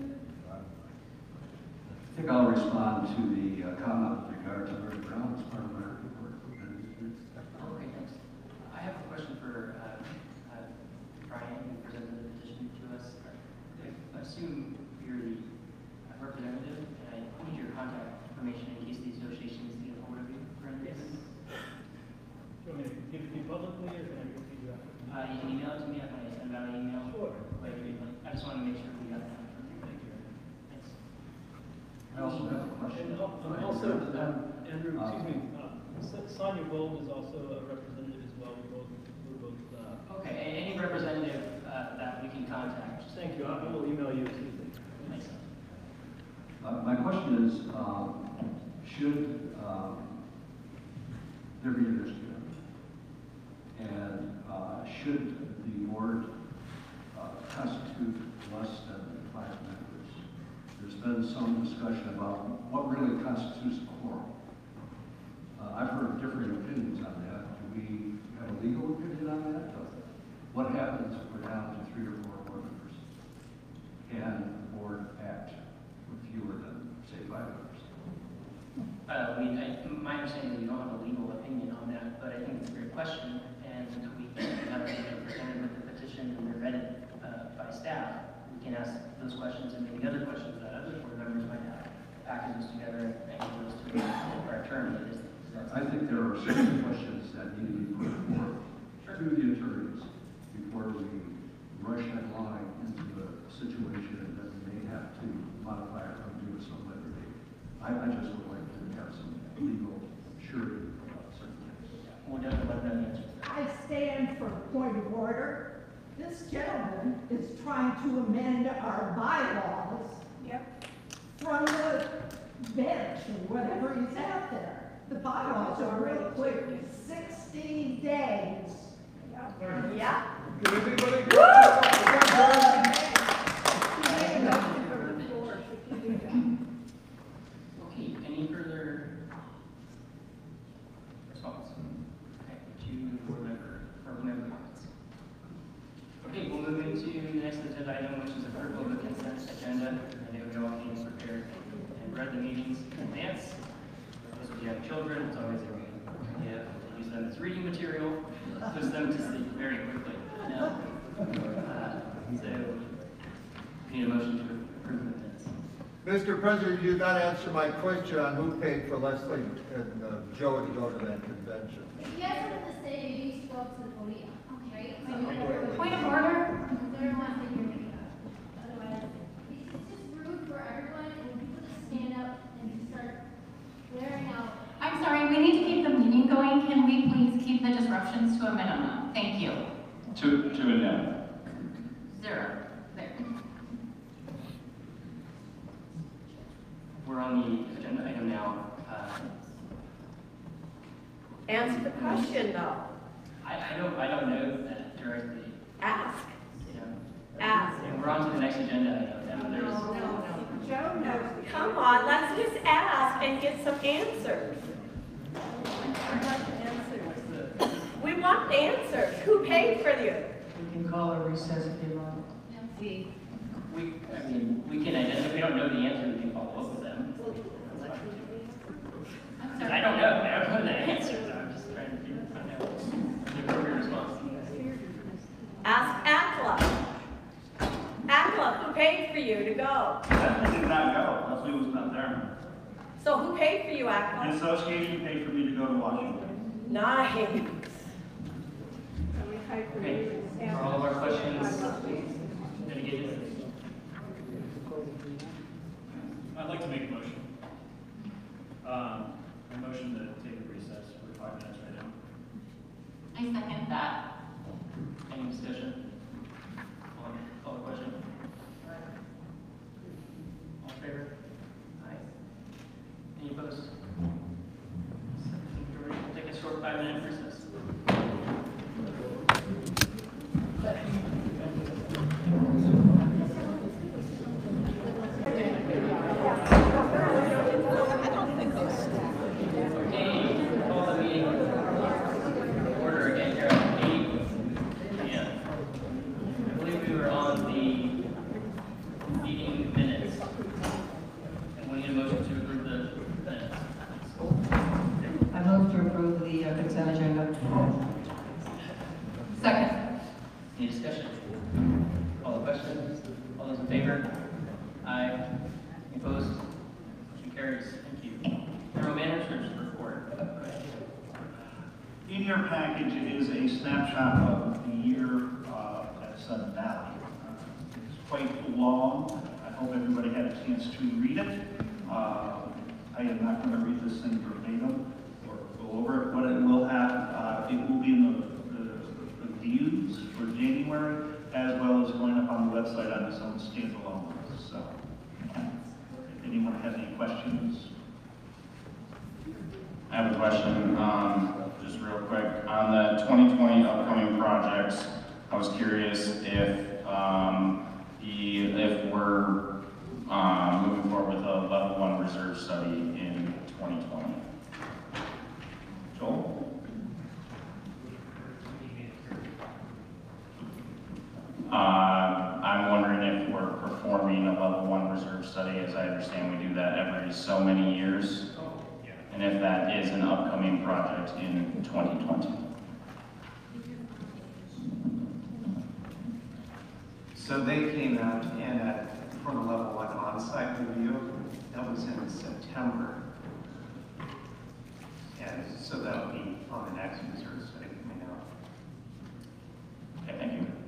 I think I'll respond to the comment with regard to Mary Brown as part of my report. Okay, thanks. I have a question for Brian, who presented the petition to us. I assume you're the representative, and I need your contact information in case the association needs to get a hold of you for any reason. Do you want me to give it to you publicly, or can I give it to you after? You can email it to me if I send out an email. Sure. I just want to make sure we got that. Thank you. Thanks. I also have a question. And also, Andrew, Sonia Gold is also a representative as well. We're both. Okay, any representative that we can contact. Thank you. I will email you Tuesday. Thanks. My question is, should there be a district? And should the board constitute less than 5 members? There's been some discussion about what really constitutes a quorum. I've heard differing opinions on that. Do we have a legal opinion on that? What happens if we're down to 3 or 4 board members? Can the board act with fewer than, say, 5 members? My understanding is we don't have a legal opinion on that, but I think it's a great question, and we can have it presented with the petition and they're vetted by staff. We can ask those questions and maybe other questions that other board members might have, package those together and give those to our attorney. I think there are certain questions that need to be put forth to the attorneys before we rush headline into a situation that we may have to modify or undo at some later date. I just would like to have some legal surety about certain things. We'll definitely let them answer. I stand for point of order. This gentleman is trying to amend our bylaws. Yep. From the bench or whatever he's out there. The bylaws are real clear, 60 days. Yeah. Can everybody Okay, any further response? Okay, to board member comments. Okay, we'll move into the next agenda item, which is approval of the consent agenda. I know we all came prepared and read the meetings in advance. Those of you who have children, it's always a good idea to use them as reading material, push them to sleep very quickly. So, need a motion to approve the minutes. Mr. President, you did not answer my question on who paid for Leslie and Joe to go to that convention. If you guys have to say, you need to go up to the podium, okay? Point of order. They're not going to hear me. Otherwise, it's just rude for everyone, and when people just stand up and just start blaring out. I'm sorry, we need to keep the meeting going. Can we please keep the disruptions to a minimum? Thank you. To a no. 0. There. We're on the agenda item now. Answer the question, though. I don't know that directly. Ask. You know. Ask. And we're on to the next agenda item now. No. Joe knows. Come on, let's just ask and get some answers. We want answers. Who paid for you? We can call a recess if you want. We can identify, if we don't know the answer, we can follow up with them. I don't know. I don't know the answers. I'm just trying to find out the appropriate response. Ask ACLA. ACLA, who paid for you to go? I did not go. Leslie was not there. So who paid for you, The ACLA? association paid for me to go to Washington. Nice. Okay. For all of our questions, mitigated. I'd like to make a motion. A motion to take a recess for 5 minutes right now. I second that. Any discussion? Call the question. All in favor? Aye. Any opposed? We'll take a short 5-minute recess. Okay, carries. Thank you. General Manager's report. Go ahead. In your package is a snapshot of the year at Sun Valley. It's quite long. I hope everybody had a chance to read it. I am not going to read this thing verbatim or go over it. What it will have, it will be in the views for January, as well as going up on the website on its own standalone list. So, if anyone has any questions. I have a question, just real quick. On the 2020 upcoming projects, I was curious if we're moving forward with a level 1 reserve study in 2020. Joel? I'm wondering if we're performing a level 1 reserve study. As I understand, we do that every so many years. And if that is an upcoming project in 2020. So they came out and for the level 1 on-site review, that was in September. And so that would be on the next reserve study coming out. Okay, thank you.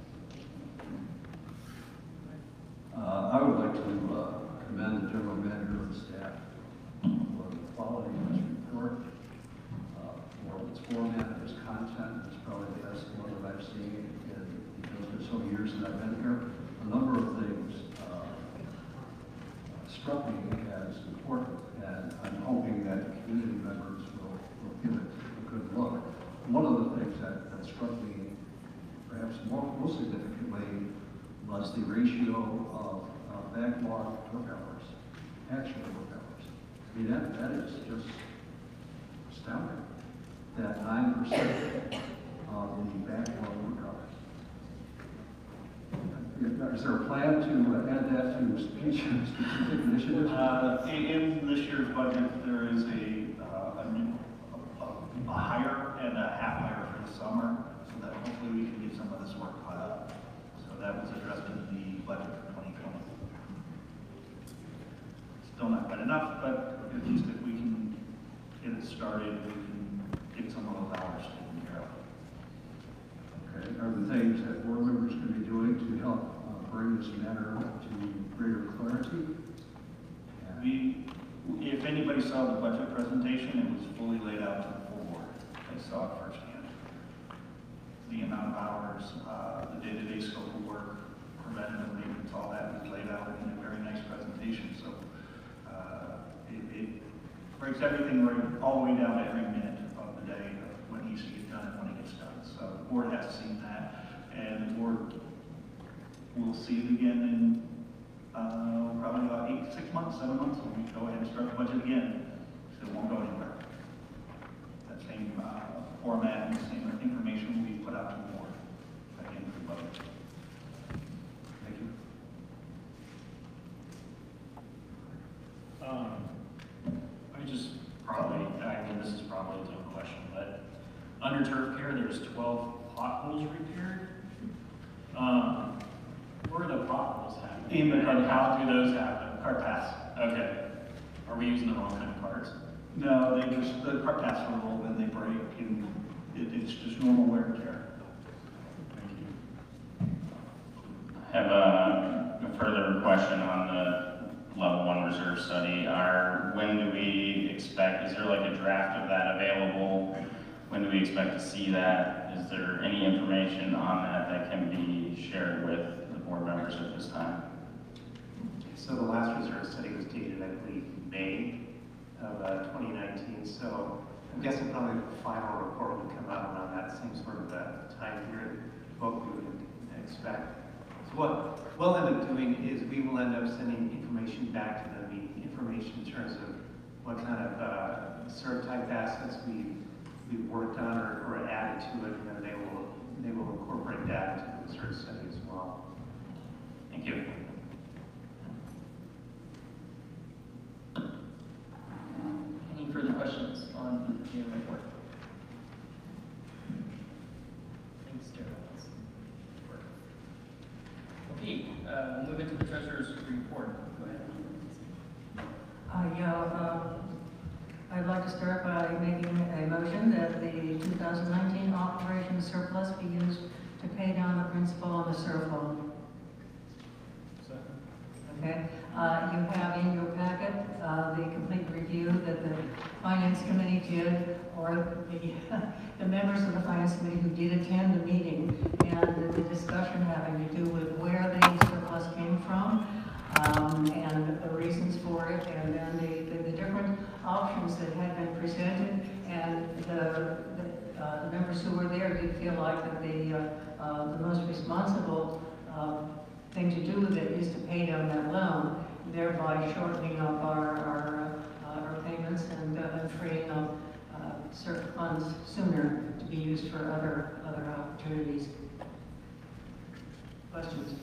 I would like to commend the general manager and staff for the quality of this report, for its format, its content. It's probably the best one that I've seen because of so many years that I've been here. A number of things struck me as important, and I'm hoping that community members will give it a good look. One of the things that struck me perhaps most significantly was the ratio of backlog work hours, actual work hours. I mean, that is just astounding. That 9% of the backlog work hours. Is there a plan to add that to strategic initiatives? In this year's budget, there is a hire and a half hire for the summer, so that hopefully we can get some of this work caught up. So that was addressed in the budget for 2020. Still not quite enough, but at least if we can get it started, we can get some of those hours taken care of. Okay. Are the things that board members can be doing to help bring this matter to greater clarity? If anybody saw the budget presentation, it was fully laid out to the full board. They saw it firsthand. The amount of hours, the day-to-day scope of work, preventative maintenance, all that was laid out in a very nice presentation. So it breaks everything right all the way down to every minute of the day of what needs to get done and when it gets done. So the board has seen that, and the board will see it again in probably about 6 months, 7 months, when we go ahead and start the budget again. So it won't go anywhere. That same format and the same information we put out to the board at the end of the budget. Thank you. This is probably a dumb question, but under turf care, there's 12 potholes repaired. Where are the potholes happening? And how do those happen? Cart paths. Okay. Are we using the wrong kind of carts? No, the cart paths are old and they break, and it's just normal wear and tear. I have a further question on the level 1 reserve study. When do we expect, is there like a draft of that available? When do we expect to see that? Is there any information on that can be shared with the board members at this time? So the last reserve study was dated, I believe, May of 2019. So I'm guessing probably the final report would come out around that same sort of time period, what we would expect. So what we'll end up doing is we will end up sending information back to them, the information in terms of what kind of CERT type assets we worked on or added to it, and then they will incorporate that into the CERT study as well. Thank you. Any further questions on the report? Thanks, Gerald. Okay, move into the treasurer's report. Go ahead. Yeah, like to start by making a motion that the 2019 operation surplus be used to pay down the principal on the SURF loan. Okay, you have in your packet the complete review that the Finance Committee did, or the members of the Finance Committee who did attend the meeting, and the discussion having to do with where the surplus came from, and the reasons for it, and then the different options that had been presented, and the members who were there did feel like that the most responsible thing to do with it is to pay down that loan, thereby shortening up our payments and freeing up certain funds sooner to be used for other opportunities. Questions?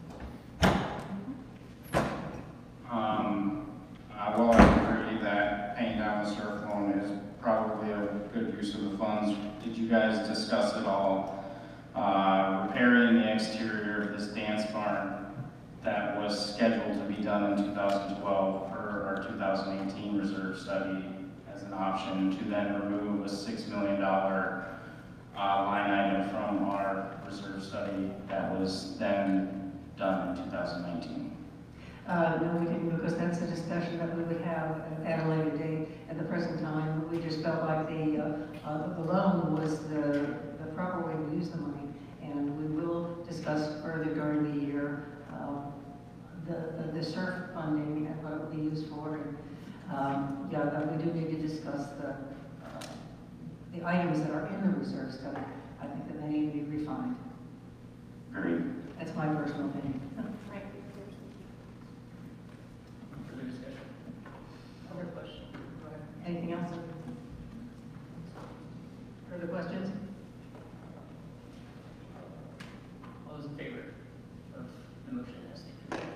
Well, I agree that paying down the SURF loan is probably a good use of the funds. Did you guys discuss at all repairing the exterior of this dance barn that was scheduled to be done in 2012 per our 2018 reserve study as an option to then remove a $6 million line item from our reserve study that was then done in 2019? No, we didn't, because that's a discussion that we would have at a later date. At the present time, we just felt like the loan was the proper way to use the money, and we will discuss further during the year the SURF funding and what it will be used for. And yeah, we do need to discuss the items that are in the reserve study. I think that they need to be refined. Great. That's my personal opinion. Further discussion? Other question? Go ahead. Anything else? Further questions? All those in favor of the motion as stated?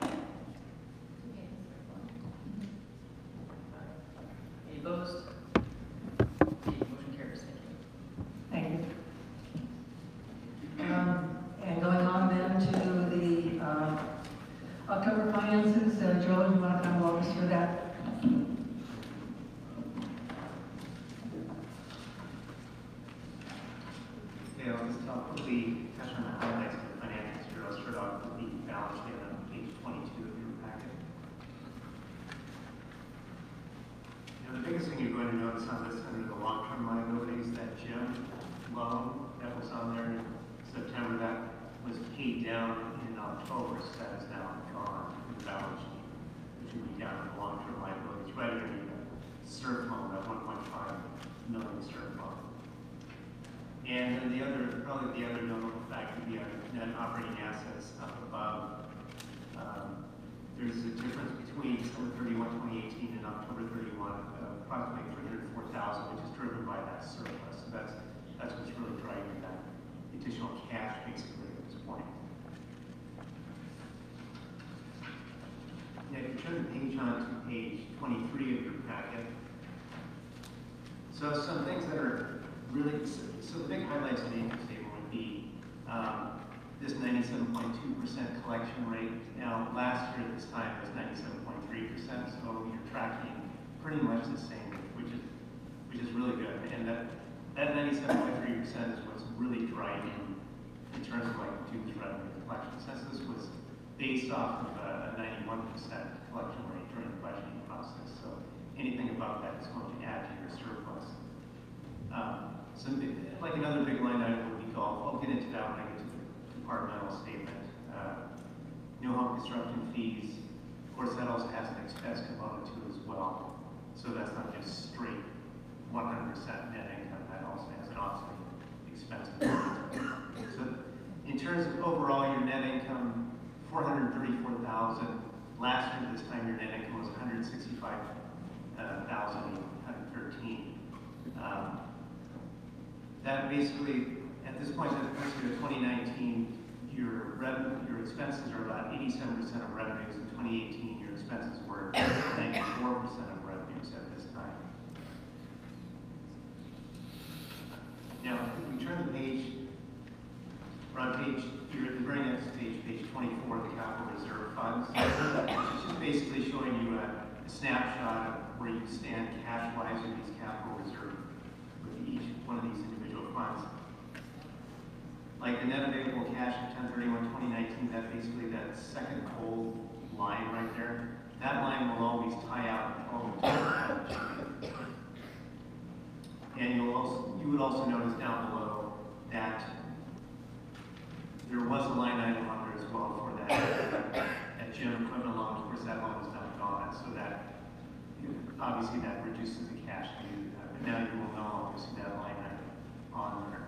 Any opposed? Okay, motion carries. Thank you. Thank you. And going on then to the October finances, Joe, you want to come walk us through that? Okay, I'll just quickly touch on the highlights of the financials here. I'll start off with the balance statement on page 22 of your packet. The biggest thing you're going to notice on this under the long-term liabilities, that gym loan that was on there in September, that was paid down in October, so that is now gone in the balance sheet, which would be down in the long-term liabilities, right underneath the SURF loan, that 1.5 million SURF loan. And then probably the other notable fact would be our net operating assets up above. There's a difference between December 31, 2018 and October 31, approximately 304,000, which is driven by that surplus. So that's what's really driving that additional cash basically at this point. Now, if you turn the page on to page 23 of your packet, so some things that are really, so the big highlights of the income statement would be this 97.2% collection rate. Now, last year at this time it was 97.3%, so you're tracking pretty much the same, which is really good. And that 97.3% is what's really driving in terms of like dues revenue collection. Since this was based off of a 91% collection rate during the budgeting process, so anything above that is going to add to your surplus. Like another big line item would be golf. I'll get into that when I get to the departmental statement. New home construction fees. Of course, that also has an expense component to it as well. So that's not just straight 100% net income. That also has an offsetting expense component. So in terms of overall your net income, $434,000. Last year at this time, your net income was $165,813. That basically, at this point, that puts you to 2019, your expenses are about 87% of revenues. In 2018, your expenses were 94% of revenues at this time. Now, if we turn the page, we're on page, you're at the very next page, page 24 of the capital reserve funds. It's just basically showing you a snapshot of where you stand cash-wise in these capital like the net available cash at 10/31/2019, that basically that second bold line right there, that line will always tie out and follow the total. And you would also notice down below that there was a line item on there as well for that gym equipment loan. Of course, that loan is now gone, so that obviously that reduces the cash to do that. But now you will no longer see that line item on there.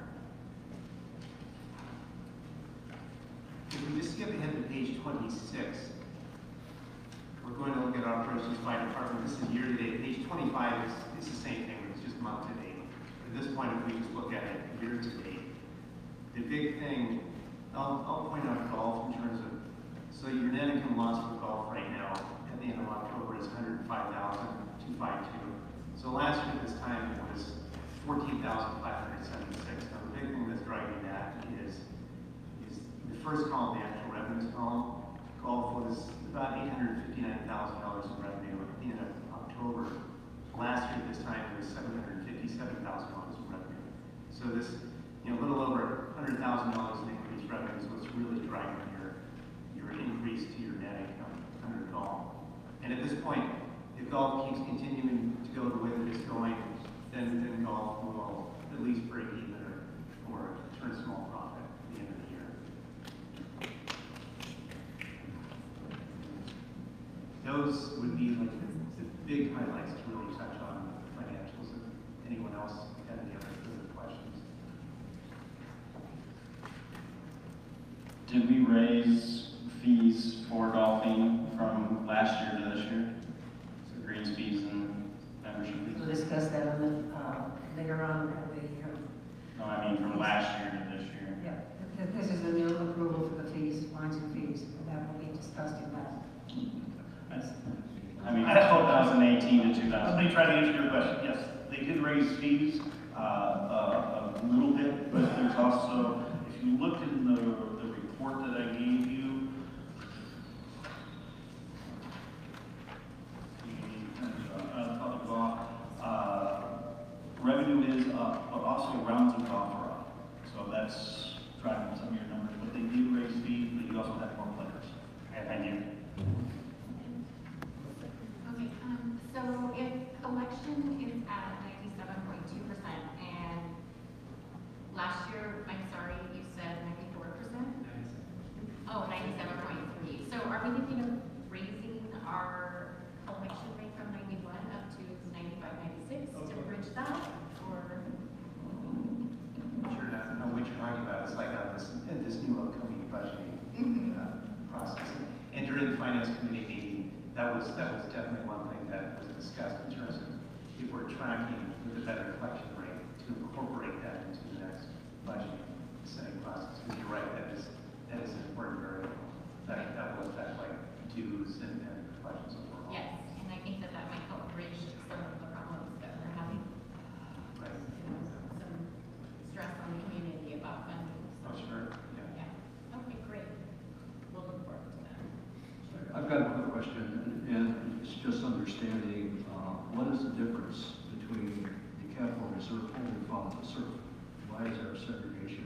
If we just skip ahead to page 26, we're going to look at operations by department. This is year to date. Page 25 is the same thing, it's just month to date. At this point, if we just look at it year to date, the big thing, I'll point out golf in terms of, so your net income loss for golf right now at the end of October is $105,252. So last year at this time it was $14,576. Now the big thing that's driving that is the first column, the actual revenues column. Golf was about $859,000 in revenue at the end of October. Last year at this time it was $757,000 in revenue. So this, a little over $100,000 in increased revenue is what's really driving your increase to your net income under golf. And at this point, if golf keeps continuing to go the way that it's going, then golf will at least break even or turn a small profit at the end of the year. Those would be like the big highlights to really touch on financials. If anyone else had any other further questions? Did we raise fees for golfing from last year to this year? So greens fees and membership fees? We'll discuss that on the, later on in No, I mean from last year to this year. yeah, this is the new approval for the fees, lines and fees, and that will be discussed in that. I mean, 2018 to 2000. Let me try to answer your question. Yes, they did raise fees a little bit, but there's also, if you look in the report that I gave you, revenue is up, but also rounds of golf are up. So that's driving some of your numbers. But they did raise fees, but you also have more players. Okay, thank you. Okay, so if collection is at 97.2% and last year, I'm sorry, you said 94%? Oh, 97.3. So are we thinking of raising our collection rate from 91 up to 95, 96 to bridge that? Or? Sure, I know what you're talking about. It's like this new upcoming budgeting process. And during the finance committee meeting, that was definitely one thing that was discussed in terms of if we're tracking with a better collection rate to incorporate that into the next budget setting process. Because you're right, that is an important variable. That will affect like dues and collections overall. Yes, and I think that might help bridge some of the problems that we're having. Right. Some stress on the community about funding. So. Oh, sure. Yeah. Okay, great. We'll look forward to that. I've got a quick question, and it's just understanding what is the difference between the capital reserve holding fund and the SERF? Why is there a segregation?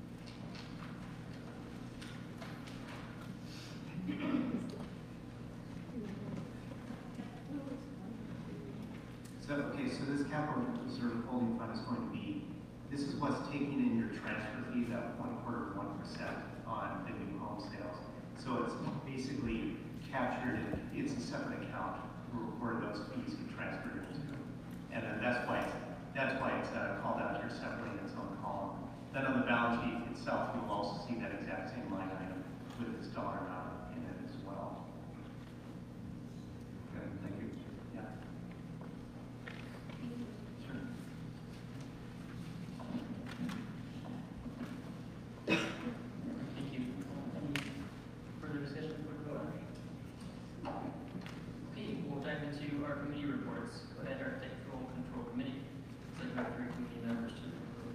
So this capital reserve holding fund is going to be, this is what's taking in your transfer fee, that 1/4 of 1% on the new home sales. So it's basically captured in, it's a separate account where those fees get transferred into. And then that's why it's called out here separately in its own column. Then on the balance sheet itself, you'll also see that exact same line item with this dollar amount in it as well. Okay, thank you. Yeah. Sure. Thank you. Any further discussion before the vote? Okay, we'll dive into our committee reports. Go ahead, Architectural Control Committee. So you have 3 committee members to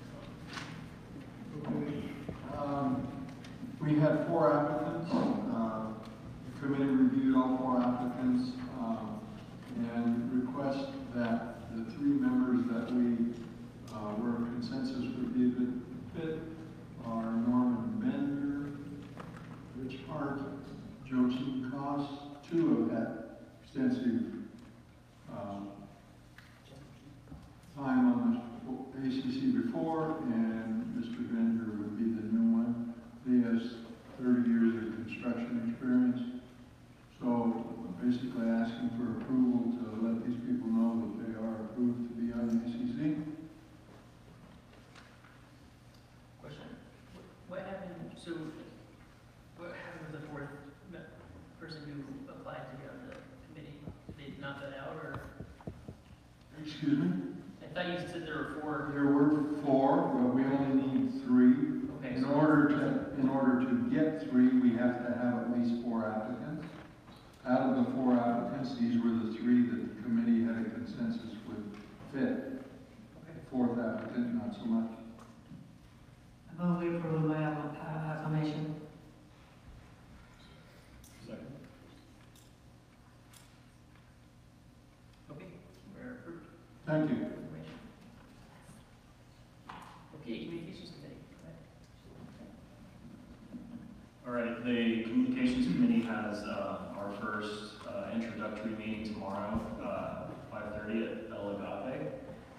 We had 4 applicants. The committee reviewed all 4 applicants and request that the 3 members that we were in consensus would be a good fit are Norman two have had extensive time on the ACC before, and Mr. Bender would be the new one. He has 30 years of construction experience. So basically asking for approval to let these people know that they are approved to be on the ACC. Question. What happened, so what happened with the fourth person who applied to be on the committee? Did they knock that out, or? Excuse me? I thought you said there were four. There were four, but we only need three. Okay, In so order to get three, we have to have at least 4 applicants. Out of the 4 applicants, these were the 3 that the committee had a consensus would fit. Fourth applicant, not so much. I move we approve my acclamation. Second. Okay, we're approved. Thank you. Okay, communications committee. Go ahead. All right, the Communications Committee has our first introductory meeting tomorrow, 5:30 at El Agave.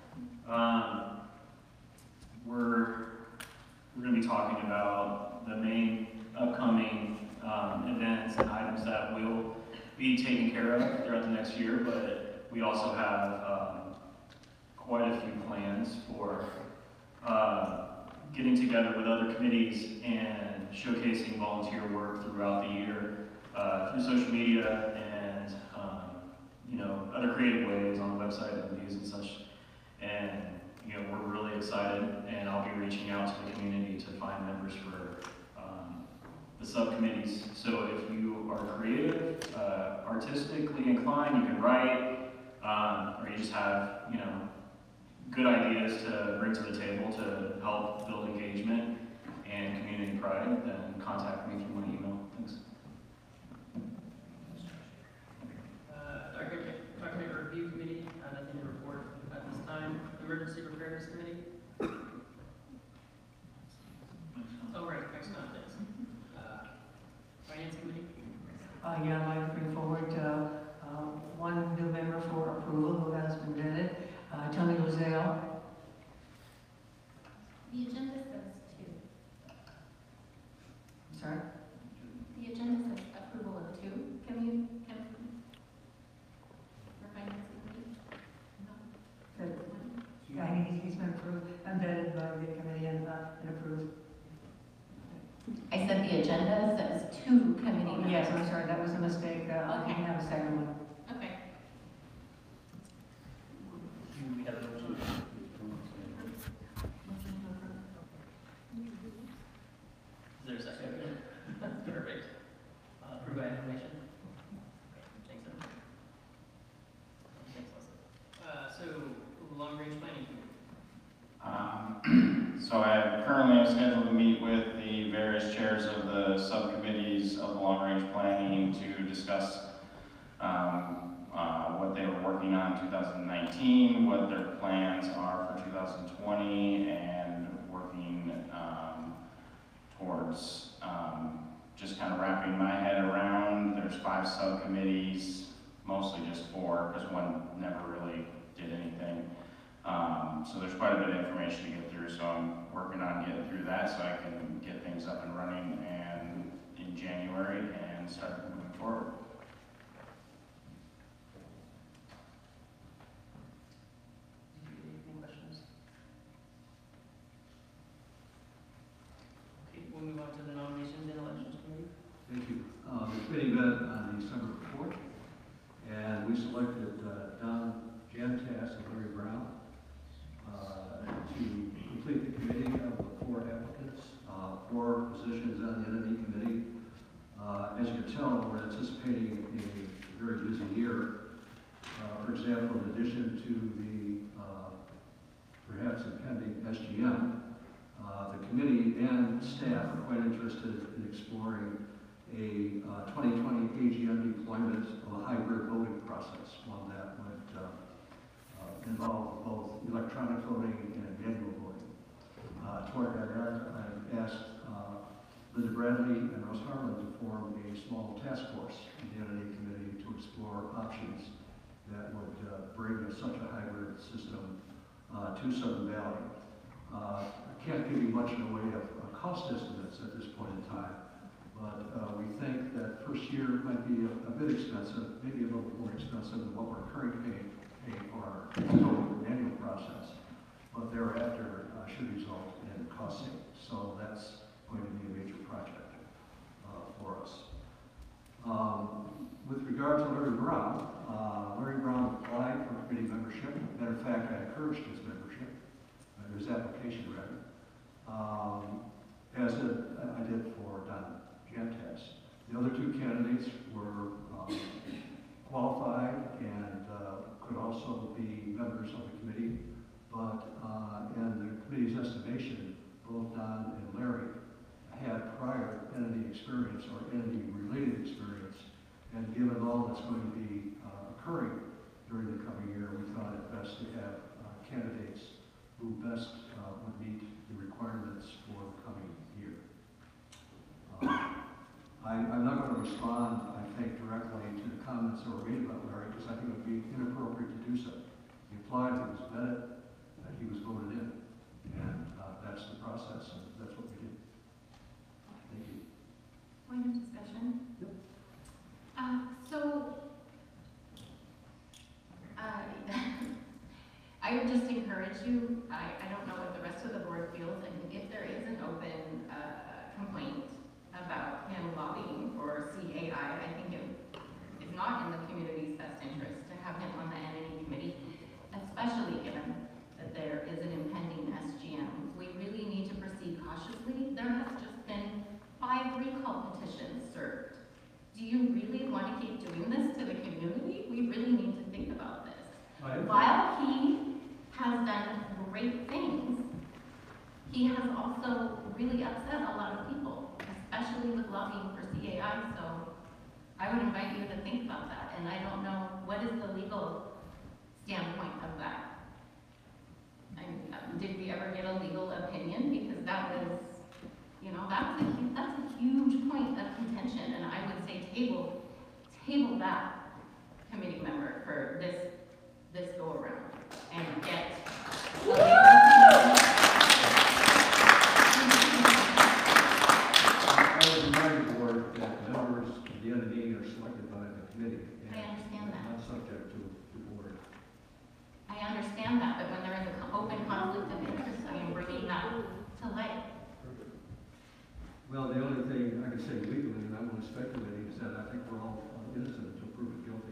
We're going to be talking about the main upcoming events and items that we'll be taking care of throughout the next year, but we also have quite a few plans for getting together with other committees and showcasing volunteer work throughout the year through social media and other creative ways on the website and views and such. And we're really excited, and I'll be reaching out to the community to find members for the subcommittees. So if you are creative, artistically inclined, you can write, or you just have good ideas to bring to the table to help build engagement and community pride, then contact me through my email. Thanks. Document review committee, nothing to report at this time. Emergency preparedness committee. Oh, right, next conference. Finance committee. Yeah, I'd like to bring forward one new member for approval who has been vetted, Tony Lozelle. The agenda says 2. Sorry? The agenda says approval of 2. Can for finance committee? No. Yeah, he's been approved, and vetted by the committee and approved. I said the agenda says 2 committee members. Yes, I'm sorry, that was a mistake. We Okay. can have a second one. Okay. We have a motion. Is there a second? Perfect. Approve by acclamation. Thanks, Ed. Thanks, Leslie. So, long-range planning. So I currently have scheduled to meet with the various chairs of the subcommittees of long-range planning to discuss what they were working on in 2019, what their plans are for 2020, and working towards just kind of wrapping my head around. There's 5 subcommittees, mostly just 4, because one never really did anything. So there's quite a bit of information to get through, so I'm working on getting through that so I can get things up and running and in January and start moving forward. Any questions? Okay, we'll move on to the nominations and elections committee. Thank you. The committee met on December 4th, and we selected Don Jantas and Larry Brown to complete the committee of the 4 applicants, 4 positions on the entity committee. As you can tell, we're anticipating a very busy year. For example, in addition to the perhaps impending SGM, the committee and staff are quite interested in exploring a 2020 AGM deployment of a hybrid voting process, one that would involve both electronic voting and manual voting. Toward that end, I've asked Linda Bradley and Rose Harlan to form a small task force in the entity committee explore options that would bring such a hybrid system to Southern Valley. I can't give you much in the way of cost estimates at this point in time, but we think that first year might be a bit expensive, maybe a little more expensive than what we're currently paying for our total annual process, but thereafter should result in cost savings. So that's going to be a major project for us. With regard to Larry Brown applied for committee membership. Matter of fact, I encouraged his membership, his application rather, as I did for Don Jantes. The other two candidates were qualified and could also be members of the committee, but in the committee's estimation, both Don and Larry had prior entity experience or entity-related experience, and given all that's going to be occurring during the coming year, we thought it best to have candidates who best would meet the requirements for the coming year. I'm not going to respond, I think, directly to the comments that were made about Larry, because I think it would be inappropriate to do so. He applied, he was vetted, he was voted in, and that's the process, and that's what we did. Thank you. Point of discussion? Yep. I would just encourage you, I don't know what the rest of the board feels, and if there is an open complaint about him lobbying for CAI, I think it is not in the community's best interest to have him on the entity committee, especially given that there is an impending SGM. We really need to proceed cautiously. There has just been 5 recall petitions served. Do you really want to keep doing this to the community? We really need to think about this. While he has done great things, he has also really upset a lot of people, especially with lobbying for CAI, so I would invite you to think about that, and I don't know what is the legal standpoint of that. Did we ever get a legal opinion? Because that was, you know, that's a huge point of contention, and I would say table that committee member for this go around and get a legal I would remind the board that members of the entity are selected by the committee. I understand that. Not subject to the board. I understand that, but when they're in the open conflict of interest, I am bringing that to light. Well, the only thing I can say legally, and I'm only speculating, is that I think we're all innocent until proven guilty.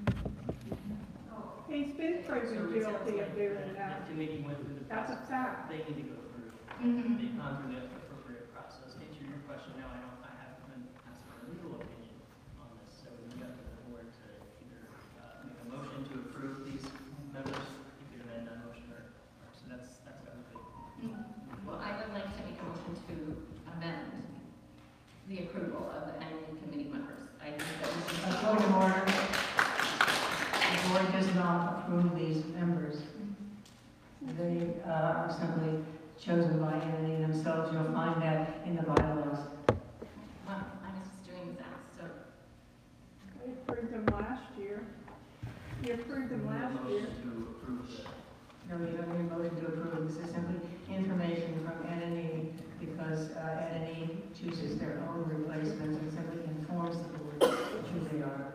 He's been proven guilty of doing that. Committee went through the That's a process. fact. They need to go through. They've gone through the appropriate process. To answer your question, no, I haven't been asked for a legal opinion on this, so we got to the board to either make a motion to approve these members, you could amend that motion, or so that's got to be. Well, I would like to make a motion to amend the approval of the entity committee members. I think that we should. Point of order. The board does not approve these members. They are simply chosen by entity themselves. You'll find that in the bylaws. Well, I was just doing that, so. We approved them last year. You approved them last year. No, you don't need a motion to approve. This is simply information from entity because entity chooses their own replacements and simply informs the board who they are.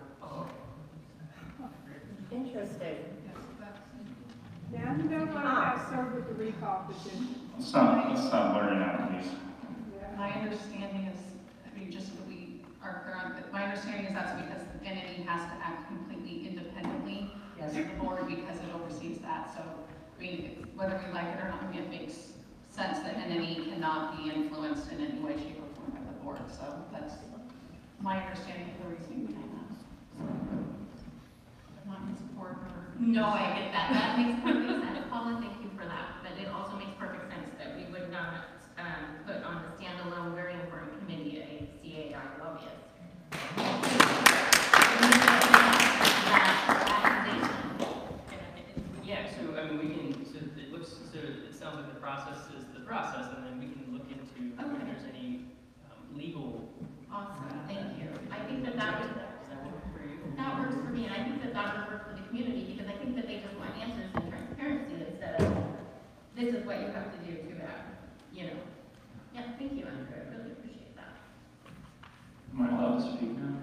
Interesting. Now you know what I have served with the recall petition. Let's stop blurring out, please. My understanding is, I mean, just so that we are clear on, but my understanding is that's because the entity has to act completely independently of the board because it oversees that. So, I mean, whether we like it or not, I mean, it makes sense that entity cannot be influenced in any way, shape, or form by the board. So that's my understanding of the reasoning behind that. I'm not in support or. No, I get that. That makes perfect sense. Paula, thank you for that. But it also makes perfect sense that we would not put on the standalone very important committee a CAI lobbyist. Yeah, so I mean, we can, so it sounds like the process is the process, and then we can look into if there's any legal. Awesome, thank you. I think that would. Does that work for you? that works for me, and I think that that would work for the community, because I think that they just want answers and transparency instead of, this is what you have to do to that, you know? Yeah, thank you, Andrew, I really appreciate that. Am I allowed to speak now?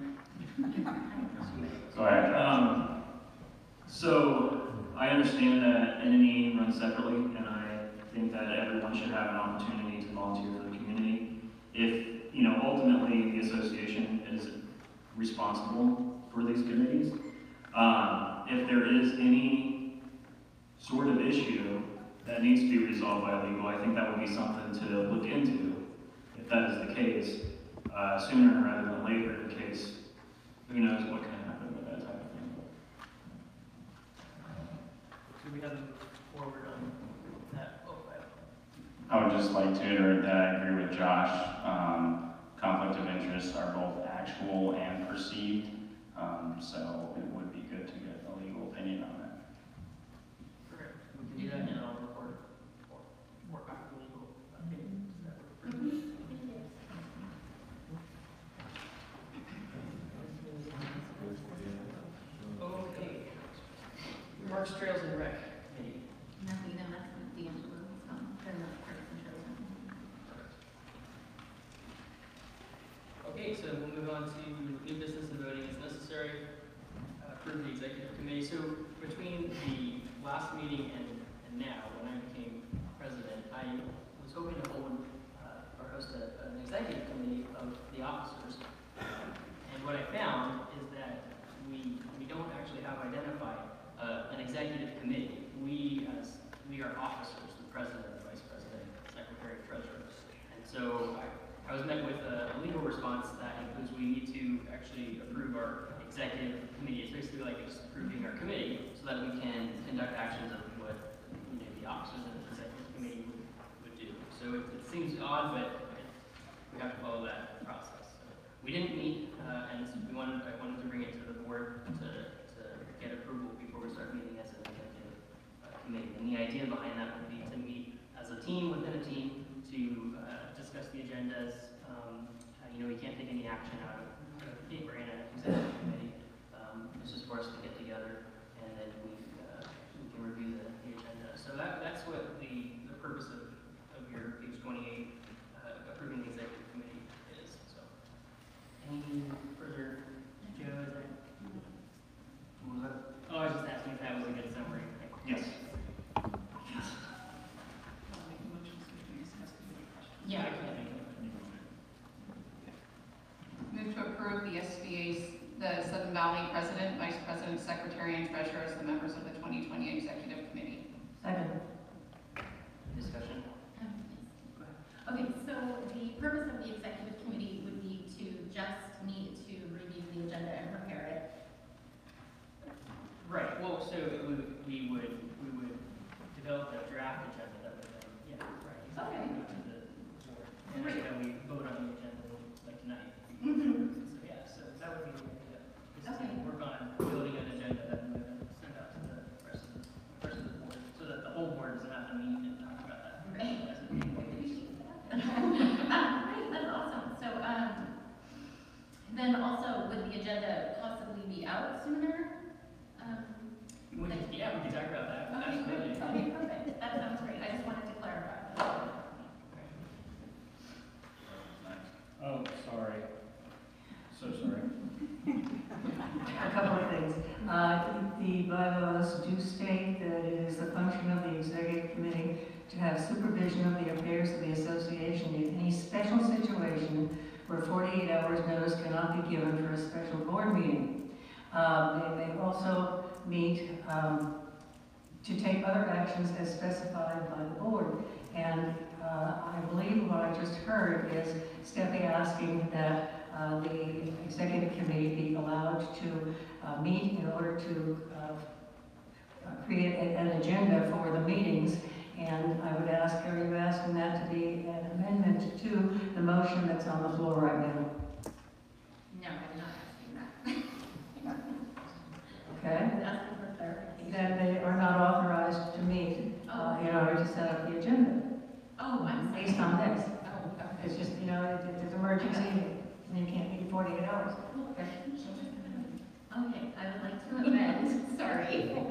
Go ahead. So I understand that NNE runs separately, and I think that everyone should have an opportunity to volunteer for the community. If, you know, ultimately the association is responsible for these committees, if there is any sort of issue that needs to be resolved by legal, I think that would be something to look into. If that is the case, sooner rather than later, in case who knows what can happen with that type of thing. Do we have to move forward on that? Oh, I would just like to iterate that I agree with Josh. Conflict of interest are both actual and perceived, so it would be good to get a legal opinion on that. perfect. We can do that, and I'll report, or work back the legal opinion. Does that work for you? Okay. Parks, Trails, and Rec Committee. Nothing, then that's with D'Angelo, they're not Parks and Trails. Okay, so we'll move on to new business and voting as necessary. Approve the executive committee. So between the last meeting and now, when I became president, I was hoping to hold or host an executive committee of the officers. And what I found is that we don't actually have identified an executive committee. We are officers, the president, the vice president, secretary, treasurer. And so I was met with a legal response that includes we need to actually approve our executive committee. It's basically like just approving our committee so that we can conduct actions of what the officers of the executive committee would do. So it seems odd, but we have to follow that process. So we didn't meet, and I wanted to bring it to the board to get approval before we start meeting as an executive committee. And the idea behind that would be to meet as a team within a team to discuss the agendas. We can't take any action out of it. We're in an executive committee. It's just for us to get together and then we can review the agenda. So that's what the purpose of your page 28 approving the executive committee is. So any further, Joe? Is that? What was that? Oh, I was just asking if that was a good summary. Yes. Yeah, I can. Move to approve the SVA's, the Sudden Valley President, Vice President, Secretary, and Treasurer as the members of the 2020 Executive Committee. Second. Discussion? Okay, so the purpose of the executive committee would be to just meet to review the agenda and prepare it. Right, well, so we would develop a draft agenda that would then, yeah, right. Okay. Go to the board. And Great. then we vote on the agenda like tonight. Mhm. So, yeah, so that would be the idea. Is Okay. to work on building an agenda that we would then send out to the rest of the board, so that the whole board doesn't have to meet and talk about that. Right. As a meeting. Great, that's awesome. So, then also, would the agenda possibly be out sooner? Yeah, we can talk about that. Okay, Absolutely. great. Okay, perfect. That sounds great. I just wanted to clarify. Oh, sorry. So sorry. A couple of things. The bylaws do state that it is the function of the executive committee to have supervision of the affairs of the association in any special situation where 48 hours notice cannot be given for a special board meeting. They may also meet to take other actions as specified by the board. And I believe what I just heard is Steffi asking that the executive committee be allowed to meet in order to create an agenda for the meetings. And I would ask, are you asking that to be an amendment to the motion that's on the floor right now? No, I'm not asking that. Okay? I'm asking for clarification. Then they are not authorized to meet in order to set up the agenda. Oh, I'm sorry. Based on this. Oh, okay. It's just, it's emergency, and you can't meet in 48 hours. Okay. Okay, I would like to amend, sorry. I would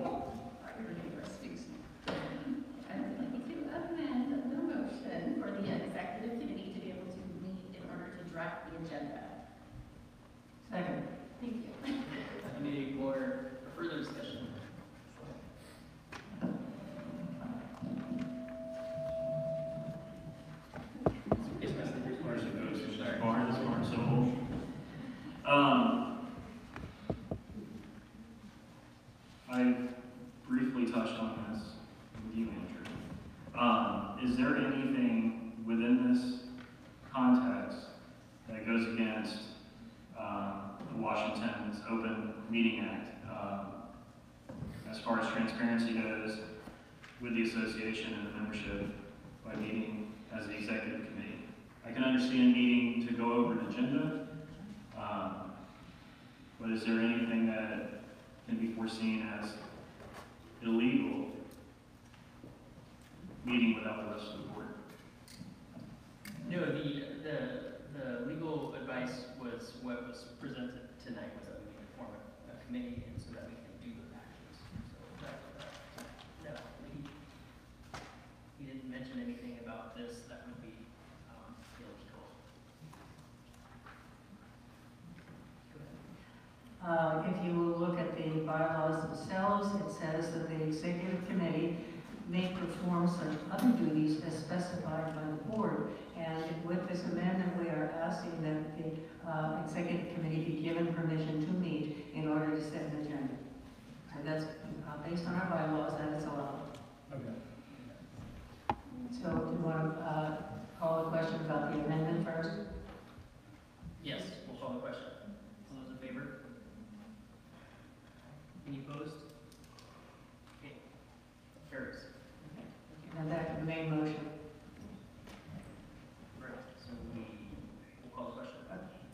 like to amend the motion for the executive committee to be able to meet in order to draft the agenda. Second. Thank you. Any more further discussion? Yes, President, Where's it goes? Bar, this bar, so whole. I briefly touched on this with you, Andrew. Is there anything within this context that goes against the Washington's Open Meeting Act as far as transparency goes with the association and the membership by meeting as the executive committee? I can understand needing to go over an agenda, but is there anything that can be foreseen as illegal meeting without the rest of the board? No, the legal advice was what was presented tonight, was that we need to form a committee and so that we can do those actions. So no, he didn't mention anything about this that would be illegal. If you look at the bylaws themselves, it says that the executive committee may perform such other duties as specified by the board. And with this amendment, we are asking that the executive committee be given permission to meet in order to set an agenda. So that's based on our bylaws, that is allowed. Okay. So do you want to call a question about the amendment first? Yes, we'll call the question. All those in favor? Any opposed? Okay, carries. And back to the main motion. Right, so we'll call the question.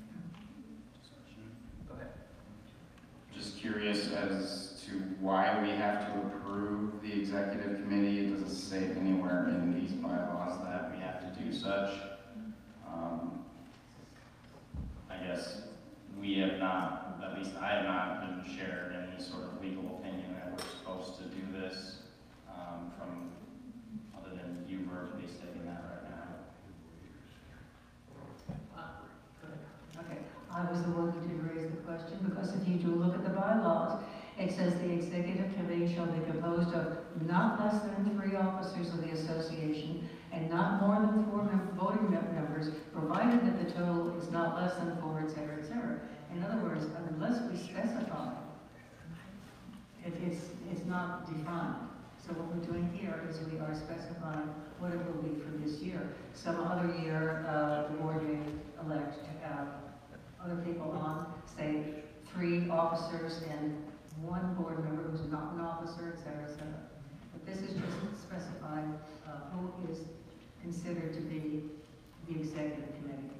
Go ahead. Just curious as to why we have to approve the executive committee. It doesn't say anywhere in these bylaws that we have to do such. I guess we have not, at least I have not been shared any sort of legal opinion that we're supposed to do this from, other than you verbally stating that right now. Okay, I was the one who did raise the question, because if you do look at the bylaws, it says the executive committee shall be composed of not less than 3 officers of the association and not more than 4 voting members, provided that the total is not less than 4, et cetera, et cetera. In other words, unless we specify, it's not defined. So what we're doing here is we are specifying what it will be for this year. Some other year, the board may elect to have other people on, say 3 officers and 1 board member who's not an officer, et cetera, et cetera. But this is just specifying who is considered to be the executive committee.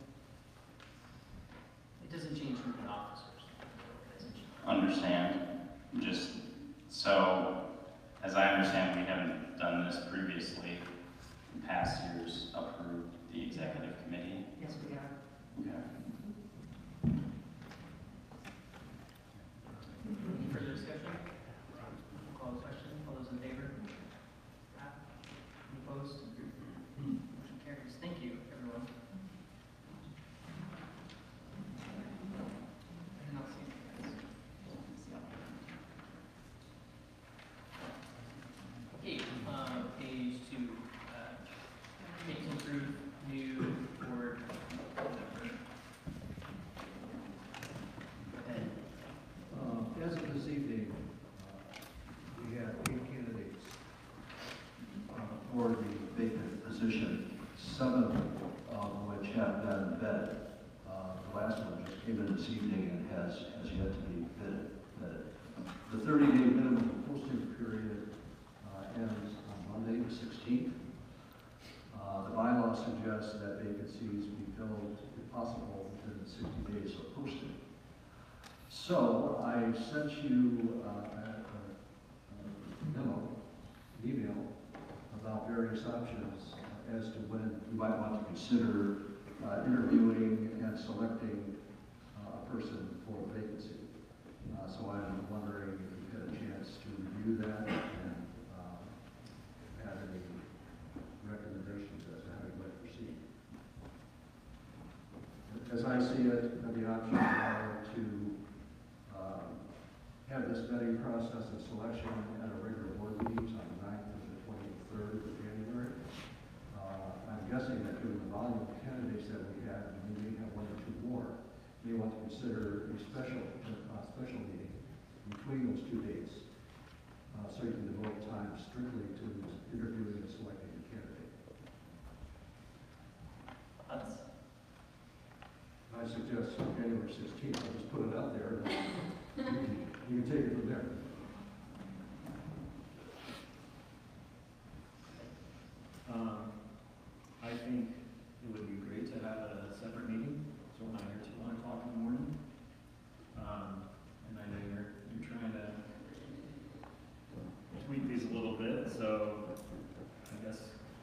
It doesn't change who the officers. Understand. Just so, as I understand, we haven't done this previously. In past years, approved the executive committee. Yes, we are. Okay. Any further discussion? Call the question. All those in favor? Any opposed? Motion carries. Thank you, everyone. I did not see you guys. Okay, page 2. Take to approve new board member. Go ahead. As of this evening, we had 8 candidates for the vacant position, 7 of which have been vetted. The last one just came in this evening and has yet to be vetted. The 30-day minimum posting period ends on Monday, the 16th. The bylaw suggests that vacancies be filled, if possible, within 60 days of posting. So I sent you an email about various options as to when you might want to consider interviewing and selecting a person for a vacancy. So I'm wondering if you had a chance to review that and have any recommendations as to how you'd like to proceed. As I see it, the options are to have this vetting process and selection at a regular board meetings on the 9th and the 23rd of January. I'm guessing that given the volume of candidates that we have, and we may have one or two more, may want to consider a special meeting between those 2 dates, so you can devote time strictly to interviewing and selecting a candidate. I suggest January 16th. I'll just put it out there. You can take it from there. I think it would be great to have a separate meeting, so we're not here till 1 o'clock in the morning. And I know you're trying to tweak these a little bit, so I guess,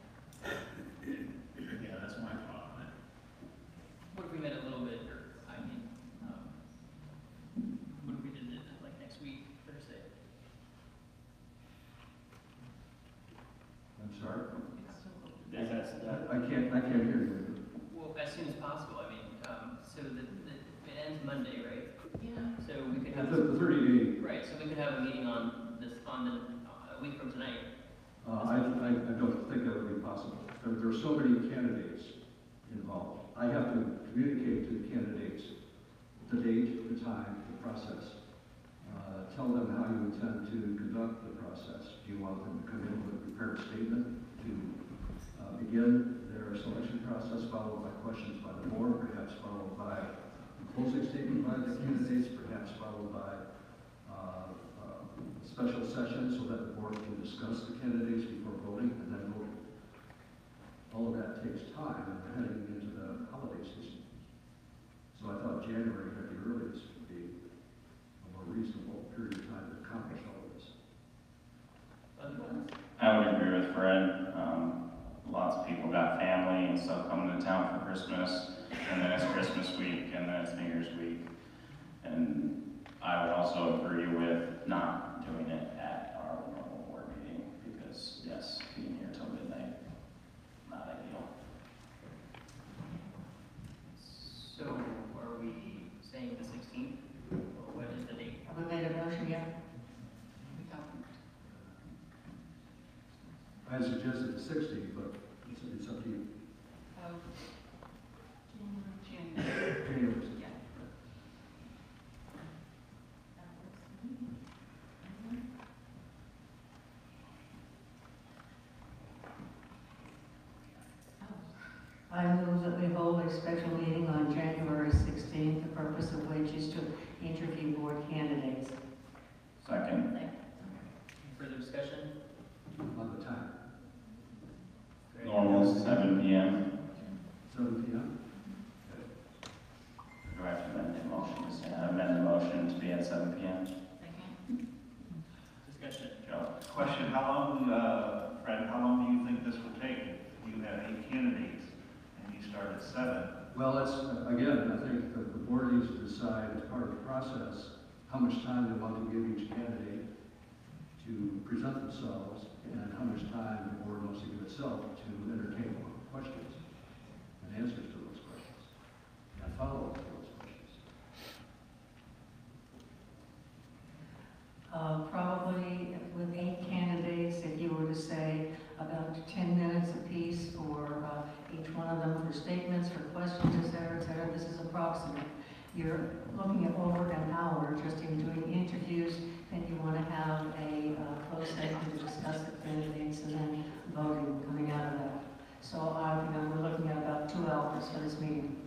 yeah, that's my thought on it. What if we met a little bit, or, I mean, what if we did it like next week, Thursday? I'm sorry? I can't hear you. Well, as soon as possible, I mean, so it ends Monday, right? Yeah. So we could have. The 30-day. Right, so we could have a meeting on a week from tonight. I don't think that would be possible. There are so many candidates involved. I have to communicate to the candidates the date, the time, the process. Tell them how you intend to conduct the process. Do you want them to come in with a prepared statement to begin their selection process, followed by questions by the board, perhaps followed by a closing statement by the candidates, perhaps followed by a special session so that the board can discuss the candidates before voting and then voting. All of that takes time, and we're heading into the holiday season. So I thought January at the earliest would be a more reasonable period of time to accomplish all of this. I would agree with Fred. Lots of people got family and stuff coming to town for Christmas, and then it's Christmas week, and then it's New Year's week. And I would also agree with not doing it at our normal board meeting, because yes, being here till midnight, not ideal. So are we saying the 16th, or what is the date? Have we made a motion yet? I suggested the 16th, but it's up to you. January. Yeah. I move that we hold a special meeting on January 16th, the purpose of which is to interview board candidates. Second. Further discussion? On the time. Normal 7 p.m. 7 p.m. Do I have to amend the motion to say, amend the motion to be at 7 p.m.? Discussion. Joe? Question, how long, Fred, how long do you think this will take? If you have 8 candidates and you start at 7? Well, it's, again, I think that the board needs to decide as part of the process how much time they want to give each candidate to present themselves and how much time the board wants to give itself to entertain questions and answers to those questions and follow up to those questions. Probably with 8 candidates, if you were to say about 10 minutes apiece for each one of them for statements, for questions, et cetera, this is approximate. You're looking at over an hour just in doing interviews, and you want to have a closed session to discuss the candidates and then voting coming out of that. So we're looking at about 2 hours for this meeting.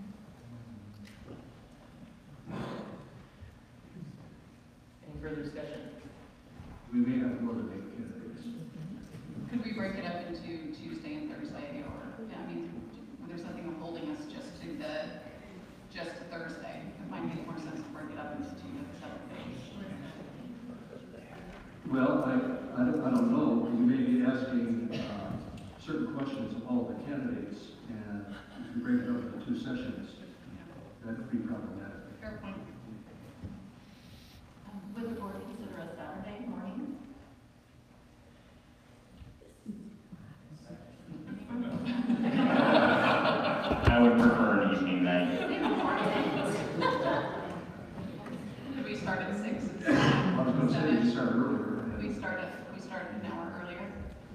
Any further discussion? We may have more than 8 candidates. Could we break it up into Tuesday and Thursday, or, yeah, I mean, there's nothing holding us just to Thursday. It might make more sense to break it up into 2 separate days. Well, I don't know. You may be asking certain questions of all of the candidates, and if you break it up into 2 sessions, that could be problematic. Fair point.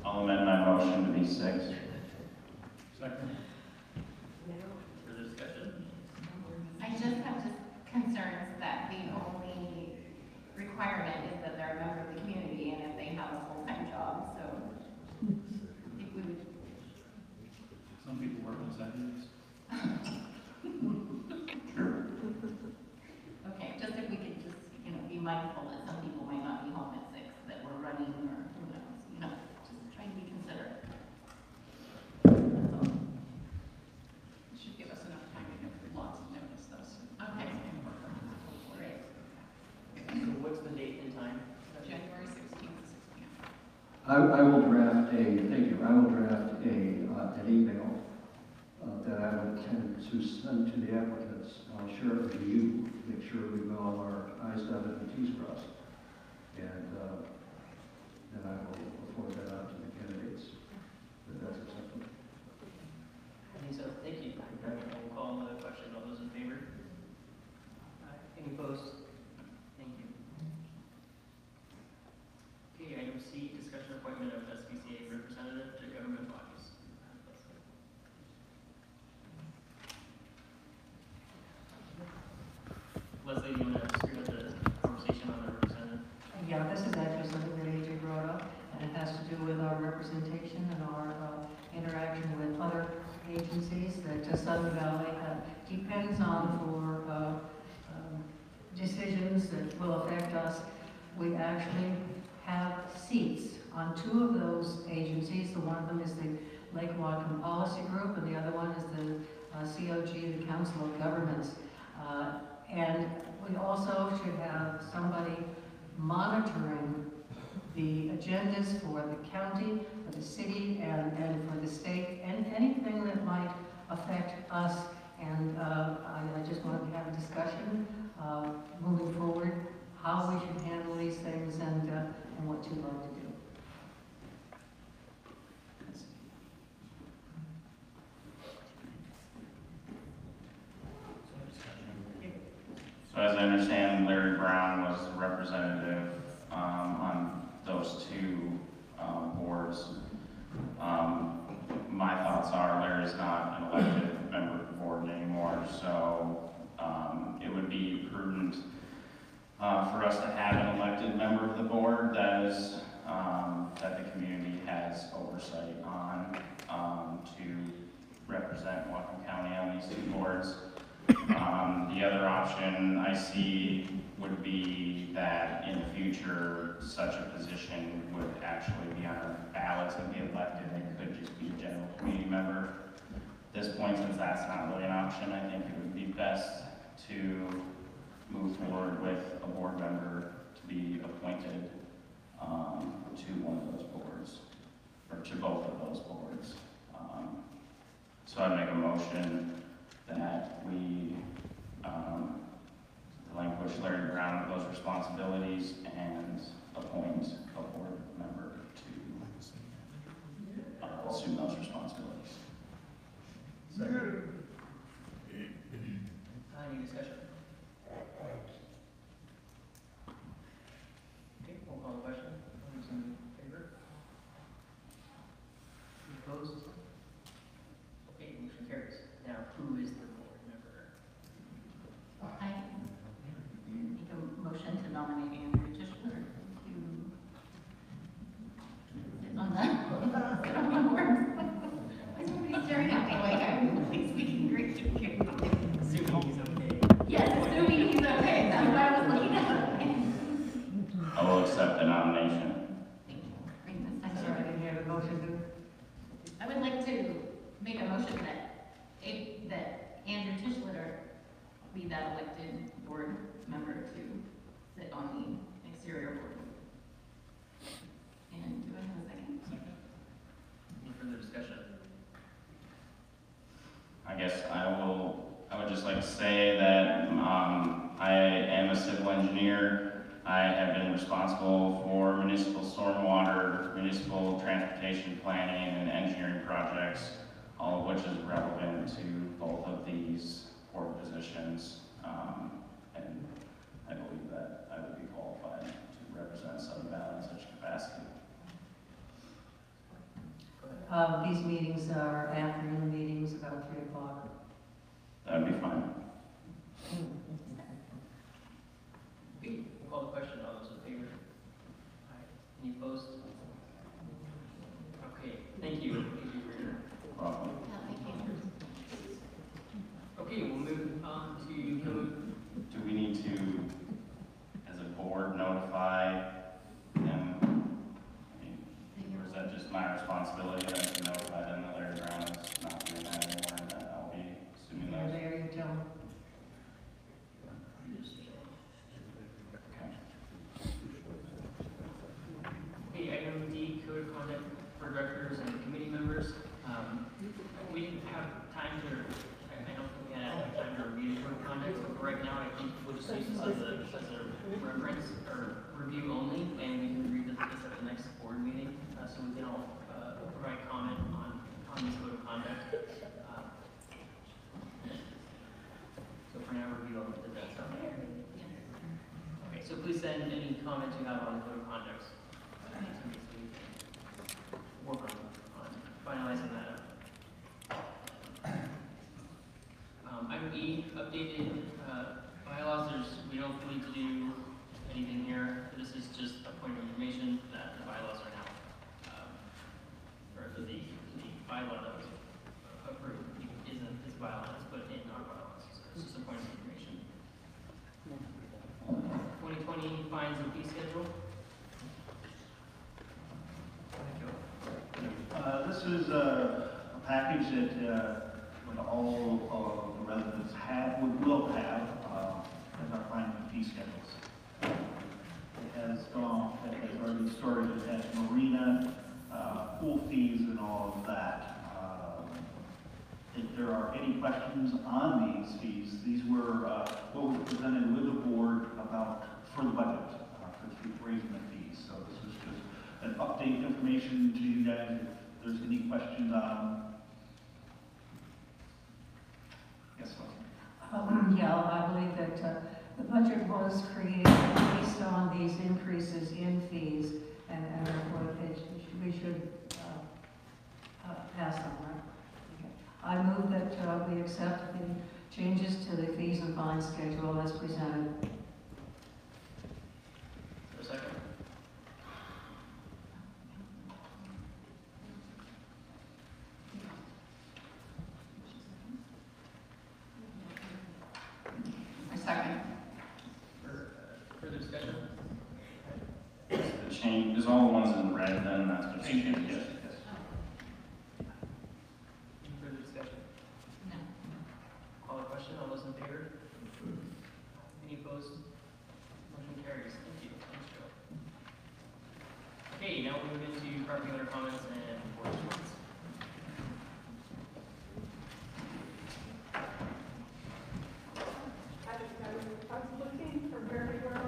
I'll amend my motion to be 6. Second. Further discussion? I just have just concerns that the only requirement is that they're a member of the community and if they have a full-time job, so if we would, Some people work on Saturdays. Sure. okay, just if we could just, you know, be mindful that some people might not be home at 6, that we're running or who knows, you know, just trying to be considerate. That's all. It should give us enough time to give lots of notice, though. So. Okay. Great. So what's the date and time? January 16th at 6 p.m. I will draft a, thank you, I will draft an email that I would intend to send to the applicants. I'll share it with you, make sure we've all our I's dotted and T's crossed. And then I will forward that out to the candidates, if that's acceptable. I think so. Thank you. We'll call another question. All those in favor? Any opposed? Thank you. Okay, item C, discussion appointment of SBCA representative to government bodies. Leslie, do you want to spearhead the conversation on the representative? Yeah, this is actually something that AJ brought up, and it has to do with our representation and our interaction with other agencies that Sudden Valley depends on for decisions that will affect us. We actually have seats on 2 of those agencies. The one of them is the Lake Whatcom Policy Group, and the other one is the COG, the Council of Governments. And we also should have somebody monitoring the agendas for the county, for the city, and for the state, and anything that might affect us. And I just wanted to have a discussion moving forward, how we should handle these things and what you'd like to do. So as I understand, Larry Brown was the representative on those 2 boards. My thoughts are Larry's not an elected member of the board anymore, so it would be prudent for us to have an elected member of the board that is that the community has oversight on to represent Whatcom County on these 2 boards. The other option I see would be that in the future, such a position would actually be on a ballot and be elected. It could just be a general community member. At this point, since that's not really an option, I think it would be best to move forward with a board member to be appointed to one of those boards, or to both of those boards. So I'd make a motion that we relinquish Larry Brown of those responsibilities and appoint a board member to assume those responsibilities. Second. Any discussion? Okay, we'll call the question. All those in favor? Any opposed? Okay, motion carries. Now, who is the board member? I make a motion to nominate Andrew Tischler to sit on that. Sit on the board. Why is everybody staring at me like I'm speaking Greek to you? Assuming he's okay. Yes, assuming he's okay. That's why I was looking at him. I will accept the nomination. Bring this I'm section. sorry, I didn't hear the motion. I would like to make a motion that Andrew Tischler be that elected board member to sit on the exterior board. And do I have a second? Second. Any further discussion? I guess I would just like to say that I am a civil engineer. I have been responsible for municipal stormwater, municipal transportation planning, and engineering projects, all of which is relevant to both of these board positions. And I believe that I would be qualified to represent Sudden Valley in such capacity. these meetings are afternoon meetings, about 3 o'clock. That'd be fine. Okay, we'll call the question. All those in favor? Aye. Any opposed? Okay, thank you. Thank you for your Problem. Okay, we'll move on to code. Do we need to, as a board, notify them? I mean, or is that just my responsibility then to notify them that Larry Brown is not doing that anymore, and that I'll be assuming those? There you tell them. Okay, item D, code of conduct for directors and committee members. We didn't have time to, I don't think we had time to review the code of conduct, but for right now, I think we'll just use this as a reference or review only, and we can revisit this at the next board meeting, so we can all provide comment on this code of conduct. So for now, review only, does that sound right? Okay, so please send any comments you have on the code of conduct. Work on finalizing that up. Item E, updated bylaws. We don't need to do anything here. This is just a point of information that the bylaws are now, or the bylaw that was approved isn't this bylaw, it's put in our bylaws. So it's just a point of information. 2020 fines and fee schedule. This is a package that all of the residents will have as our fine and fee schedules. It has already started. It has marina, pool fees, and all of that. If there are any questions on these fees, these were what was presented with the board for the budget for raising the fees. So this is just an update information to you guys. If there's any questions on. Yes, Yeah, I believe that the budget was created based on these increases in fees, and we should pass on that. Okay. I move that we accept the changes to the fees and fines schedule as presented. For a second. Second. Further discussion? The change, is all the ones in red then, that's what's changed? Yes. Any further discussion? No. Call the question. All those in favor? Any opposed? Motion carries. Thank you. Thanks, Joe. Okay, now we move into property owner comments and board reports. I was looking for very well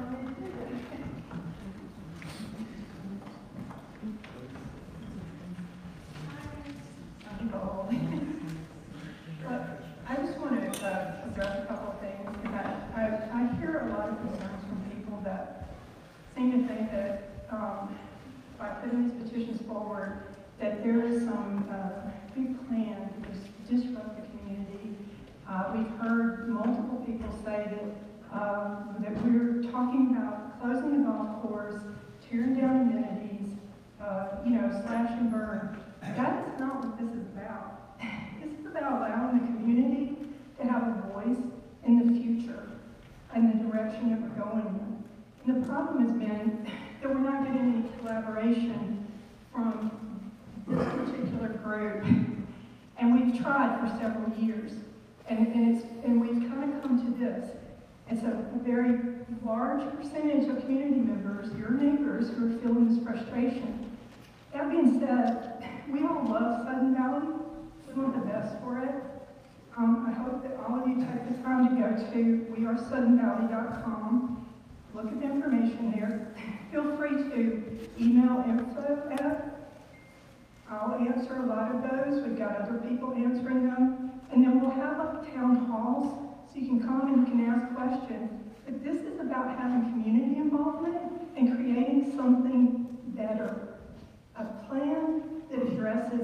I just want to address a couple of things. I hear a lot of concerns from people that seem to think that by putting these petitions forward, that there is some big plan to just disrupt the community. We've heard multiple people say that we're talking about closing the golf course, tearing down amenities, slash and burn. That is not what this is about. This is about allowing the community to have a voice in the future and the direction that we're going in. And the problem has been that we're not getting any collaboration from this particular group. And we've tried for several years. And we've kind of come to this. It's a very large percentage of community members, your neighbors, who are feeling this frustration. That being said, we all love Sudden Valley. We want the best for it. I hope that all of you take the time to go to wearesuddenvalley.com. Look at the information there. Feel free to email info@. I'll answer a lot of those. We've got other people answering them. And then we'll have town halls so you can come and you can ask questions. But this is about having community involvement and creating something better. A plan that addresses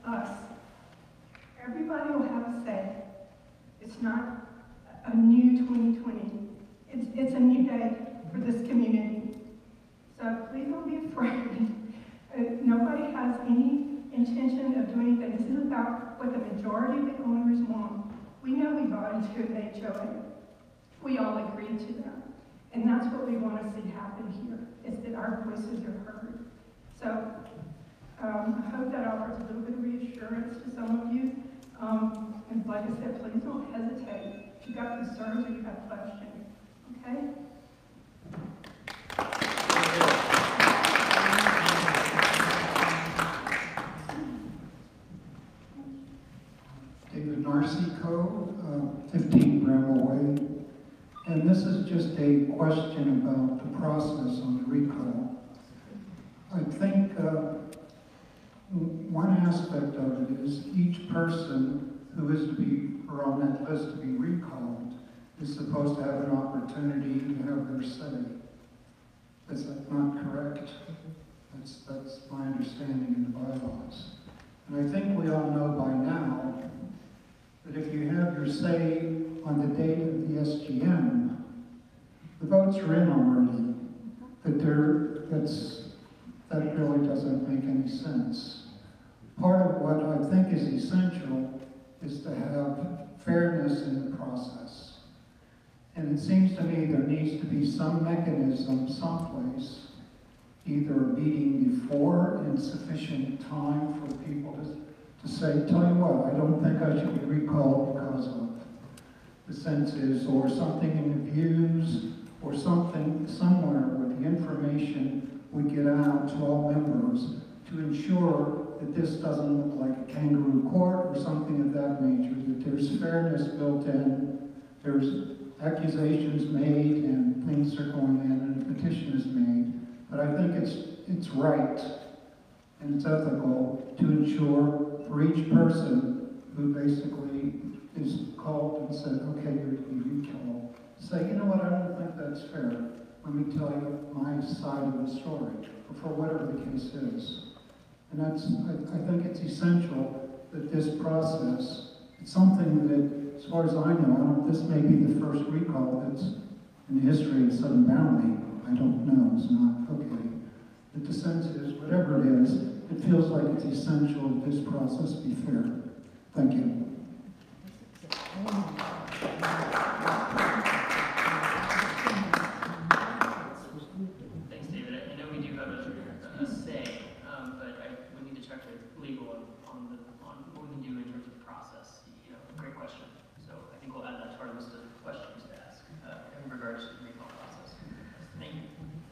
us. Everybody will have a say. It's not a new 2020. It's a new day for this community. So please don't be afraid. Nobody has any intention of doing anything. This is about what the majority of the owners want. We know we got into an HOA. We all agreed to that. And that's what we want to see happen here, is that our voices are heard. So I hope that offers a little bit of reassurance to some of you. And like I said, please don't hesitate. If you've got concerns or you have questions, okay? David Narcico, 15 Bramble Way. And this is just a question about the process on the recall. I think one aspect of it is each person who is to be, or on that list to be recalled, is supposed to have an opportunity to have their say. Is that not correct? That's my understanding in the bylaws. And I think we all know by now that if you have your say on the date of the SGM, the votes are in already. That really doesn't make any sense. Part of what I think is essential is to have fairness in the process. And it seems to me there needs to be some mechanism someplace, either a meeting before and sufficient time for people to say, tell you what, I don't think I should be recalled because of the census, or something in the views, or something somewhere where the information would get out to all members to ensure that this doesn't look like a kangaroo court or something of that nature, that there's fairness built in, there's accusations made and things are going in and a petition is made. But I think it's right and it's ethical to ensure for each person who basically is called and said, okay, you're to be recalled, say, you know what, I don't think that's fair. Let me tell you my side of the story, or for whatever the case is. And I think it's essential that this process, it's something that, as far as I know, this may be the first recall that's in the history of Southern Valley. I don't know, it's not, okay. That the sense is, whatever it is, it feels like it's essential that this process be fair. Thank you. Thanks, David. I know we do have a say, but we need to check with legal on what we can do in terms of process. Great question. So I think we'll add that to our list of questions to ask in regards to the recall process. Thank you.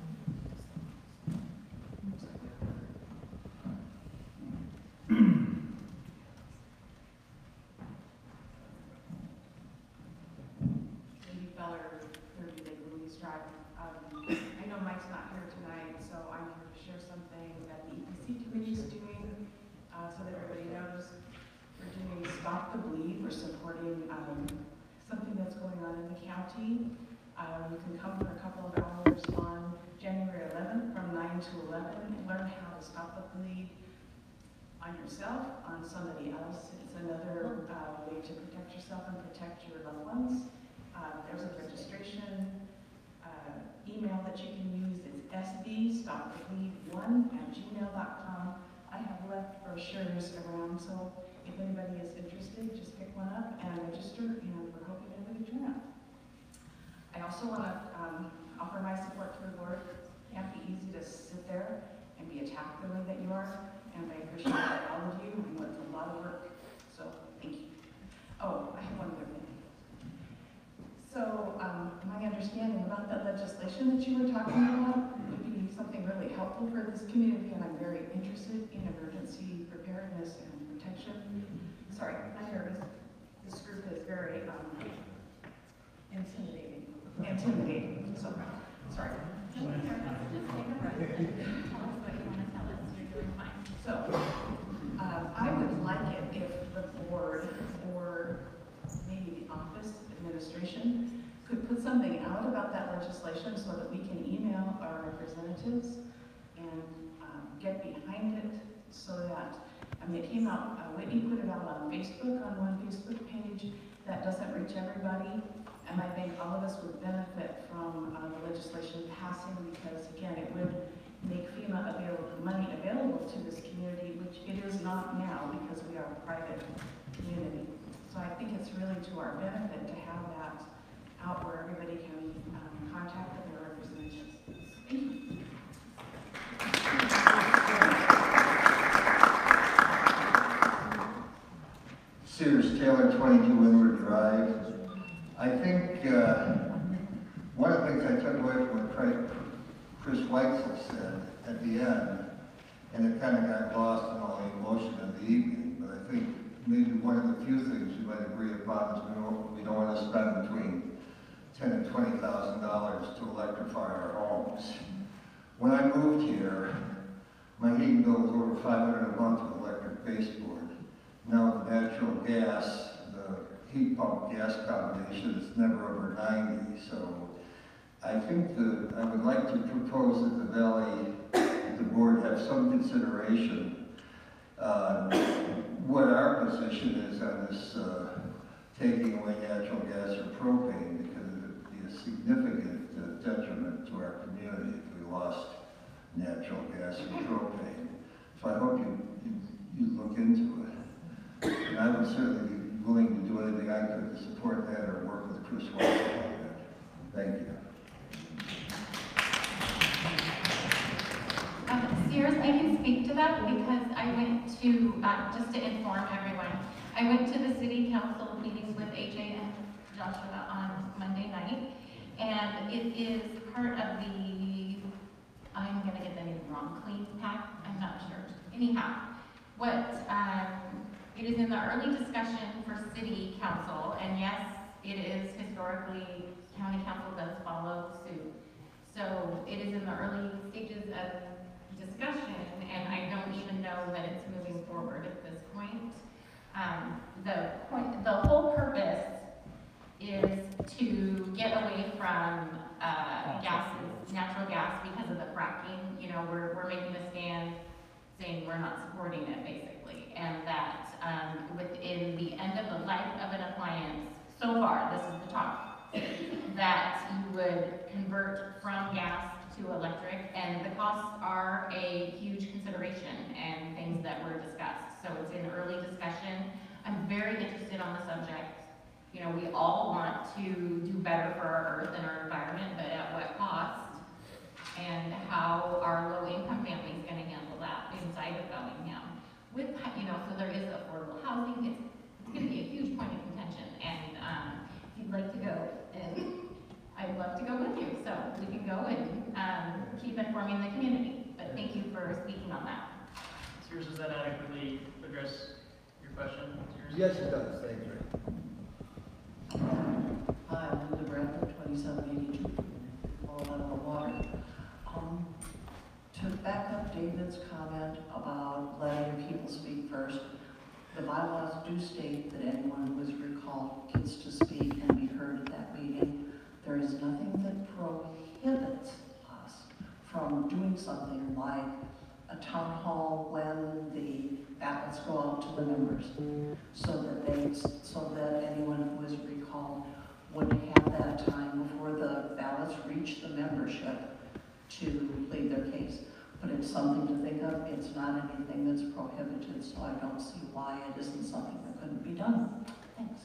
I know Mike's not here tonight, so I'm here to share something that the EPC committee is doing, so that everybody knows. We're doing Stop the Bleed. We're supporting something that's going on in the county. You can come for a couple of hours on January 11th from 9 to 11 and learn how to stop the bleed on yourself, on somebody else. It's another way to protect yourself and protect your loved ones. There's a registration email that you can use. It's sbstopthebleed1@gmail.com. I have left brochures around, so if anybody is interested, just pick one up and register, and we're hoping to have a good turnout. I also want to offer my support to the board. It can't be easy to sit there and be attacked the way that you are, and I appreciate all of you. I know it's a lot of work, so thank you. Oh, I have one other thing. So my understanding about that legislation that you were talking about would be something really helpful for this community, and I'm very interested in emergency preparedness and protection. Sorry, I'm nervous. This group is very intimidating. So, sorry. So, I would like it if the board or maybe the office administration could put something out about that legislation so that we can email our representatives and get behind it, so that I mean, it came out, Whitney put it out on Facebook, on one Facebook page. That doesn't reach everybody. And I think all of us would benefit from the legislation passing because, again, it would make FEMA money available to this community, which it is not now because we are a private community. So I think it's really to our benefit to have that out where everybody can contact their representatives. Thank you. Sears Taylor, 22 Windward Drive. I think one of the things I took away from what Chris Weitzel said at the end, and it kind of got lost in all the emotion of the evening, but I think maybe one of the few things we might agree upon is we don't want to spend between $10,000 and $20,000 to electrify our homes. When I moved here, my heating bill was over $500 a month with electric baseboard. Now with natural gas, the heat pump gas combination is never over 90. So I think that I would like to propose that the Valley, the board have some consideration on what our position is on this taking away natural gas or propane, because it would be a significant detriment to our community if we lost natural gas or propane. So I hope you look into it. And I would certainly be willing to do anything I could to support that or work with Chris Weitzel on that. Thank you. Sears, I can speak to that because I went to, just to inform everyone, I went to the city council meetings with AJ and Joshua on Monday night, and it is part of the, I'm going to get the name wrong, Clean Pack, I'm not sure. Anyhow, it is in the early discussion for city council, and yes, it is historically, county council does follow suit. So it is in the early stages of discussion, and I don't even know that it's moving forward at this point. The whole purpose is to get away from natural gas because of the fracking. You know, we're making a stand saying we're not supporting it basically, and that within the end of the life of an appliance, so far, this is the talk, that you would convert from gas to electric, and the costs are a huge consideration and things that were discussed. So it's in early discussion. I'm very interested on the subject. You know, we all want to do better for our earth and our environment, but at what cost? And how our low-income family is going to handle that inside of Bellingham. With, you know, so there is affordable housing. It's going to be a huge point of contention, and if you'd like to go, and I'd love to go with you, so we can go and keep informing the community. But thank you for speaking on that. Sears, does that adequately address your question? Yes, it does. Thank you. Hi, I'm Linda Bradford, 2782 Colorado Water. To back up David's comment about letting people speak first, the bylaws do state that anyone who is recalled gets to speak and be heard at that meeting. There is nothing that prohibits us from doing something like a town hall when the ballots go out to the members, so that anyone who is recalled would have that time before the ballots reach the membership to plead their case. But it's something to think of. It's not anything that's prohibited, so I don't see why it isn't something that couldn't be done. Thanks.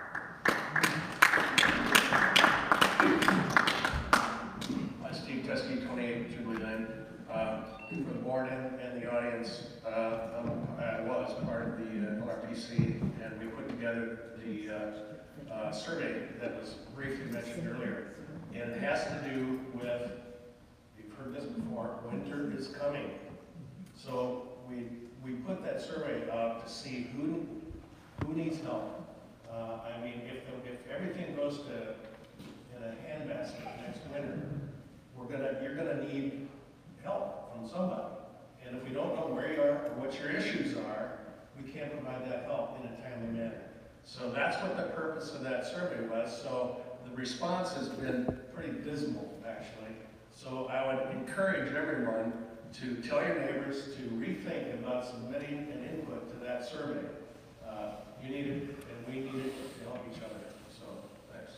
Steve Teskey, 28 Jubilee Lane. For the board and the audience, I was part of the LRPC, and we put together the survey that was briefly mentioned earlier. And it has to do with, you've heard this before, winter is coming. So we put that survey up to see who needs help. I mean, if everything goes in a handbasket next winter, you're gonna need help from somebody. And if we don't know where you are or what your issues are, we can't provide that help in a timely manner. So that's what the purpose of that survey was. So the response has been pretty dismal, actually. So I would encourage everyone to tell your neighbors to rethink about submitting an input to survey. You need it, and we need it to help each other, so, thanks.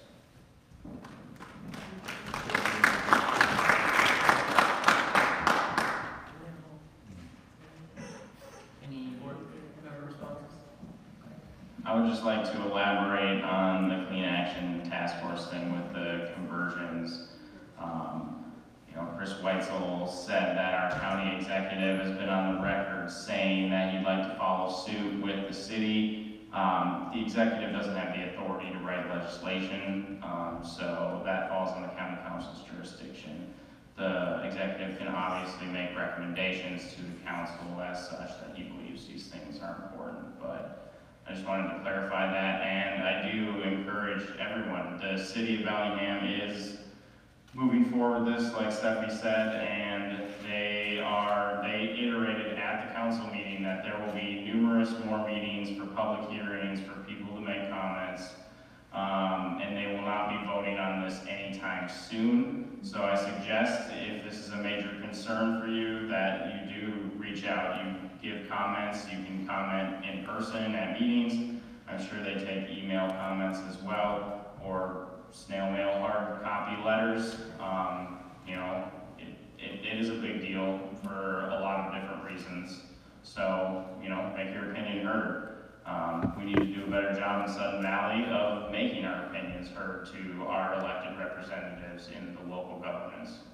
Any board member responses? I would just like to elaborate on the Clean Action Task Force thing with the conversions. You know, Chris Weitzel said that our county executive has been on the record saying that he'd like to follow suit with the city. The executive doesn't have the authority to write legislation, so that falls on the county council's jurisdiction. The executive can obviously make recommendations to the council as such that he believes these things are important, but I just wanted to clarify that, and I do encourage everyone. The city of Bellingham is moving forward with this, like Stephanie said, and they iterated at the council meeting that there will be numerous more meetings for public hearings for people to make comments, and they will not be voting on this anytime soon. So I suggest, if this is a major concern for you, that you do reach out. You give comments. You can comment in person at meetings. I'm sure they take email comments as well, or snail mail hard copy letters. You know, it is a big deal for a lot of different reasons. So, you know, make your opinion heard. We need to do a better job in Sudden Valley of making our opinions heard to our elected representatives in the local governments.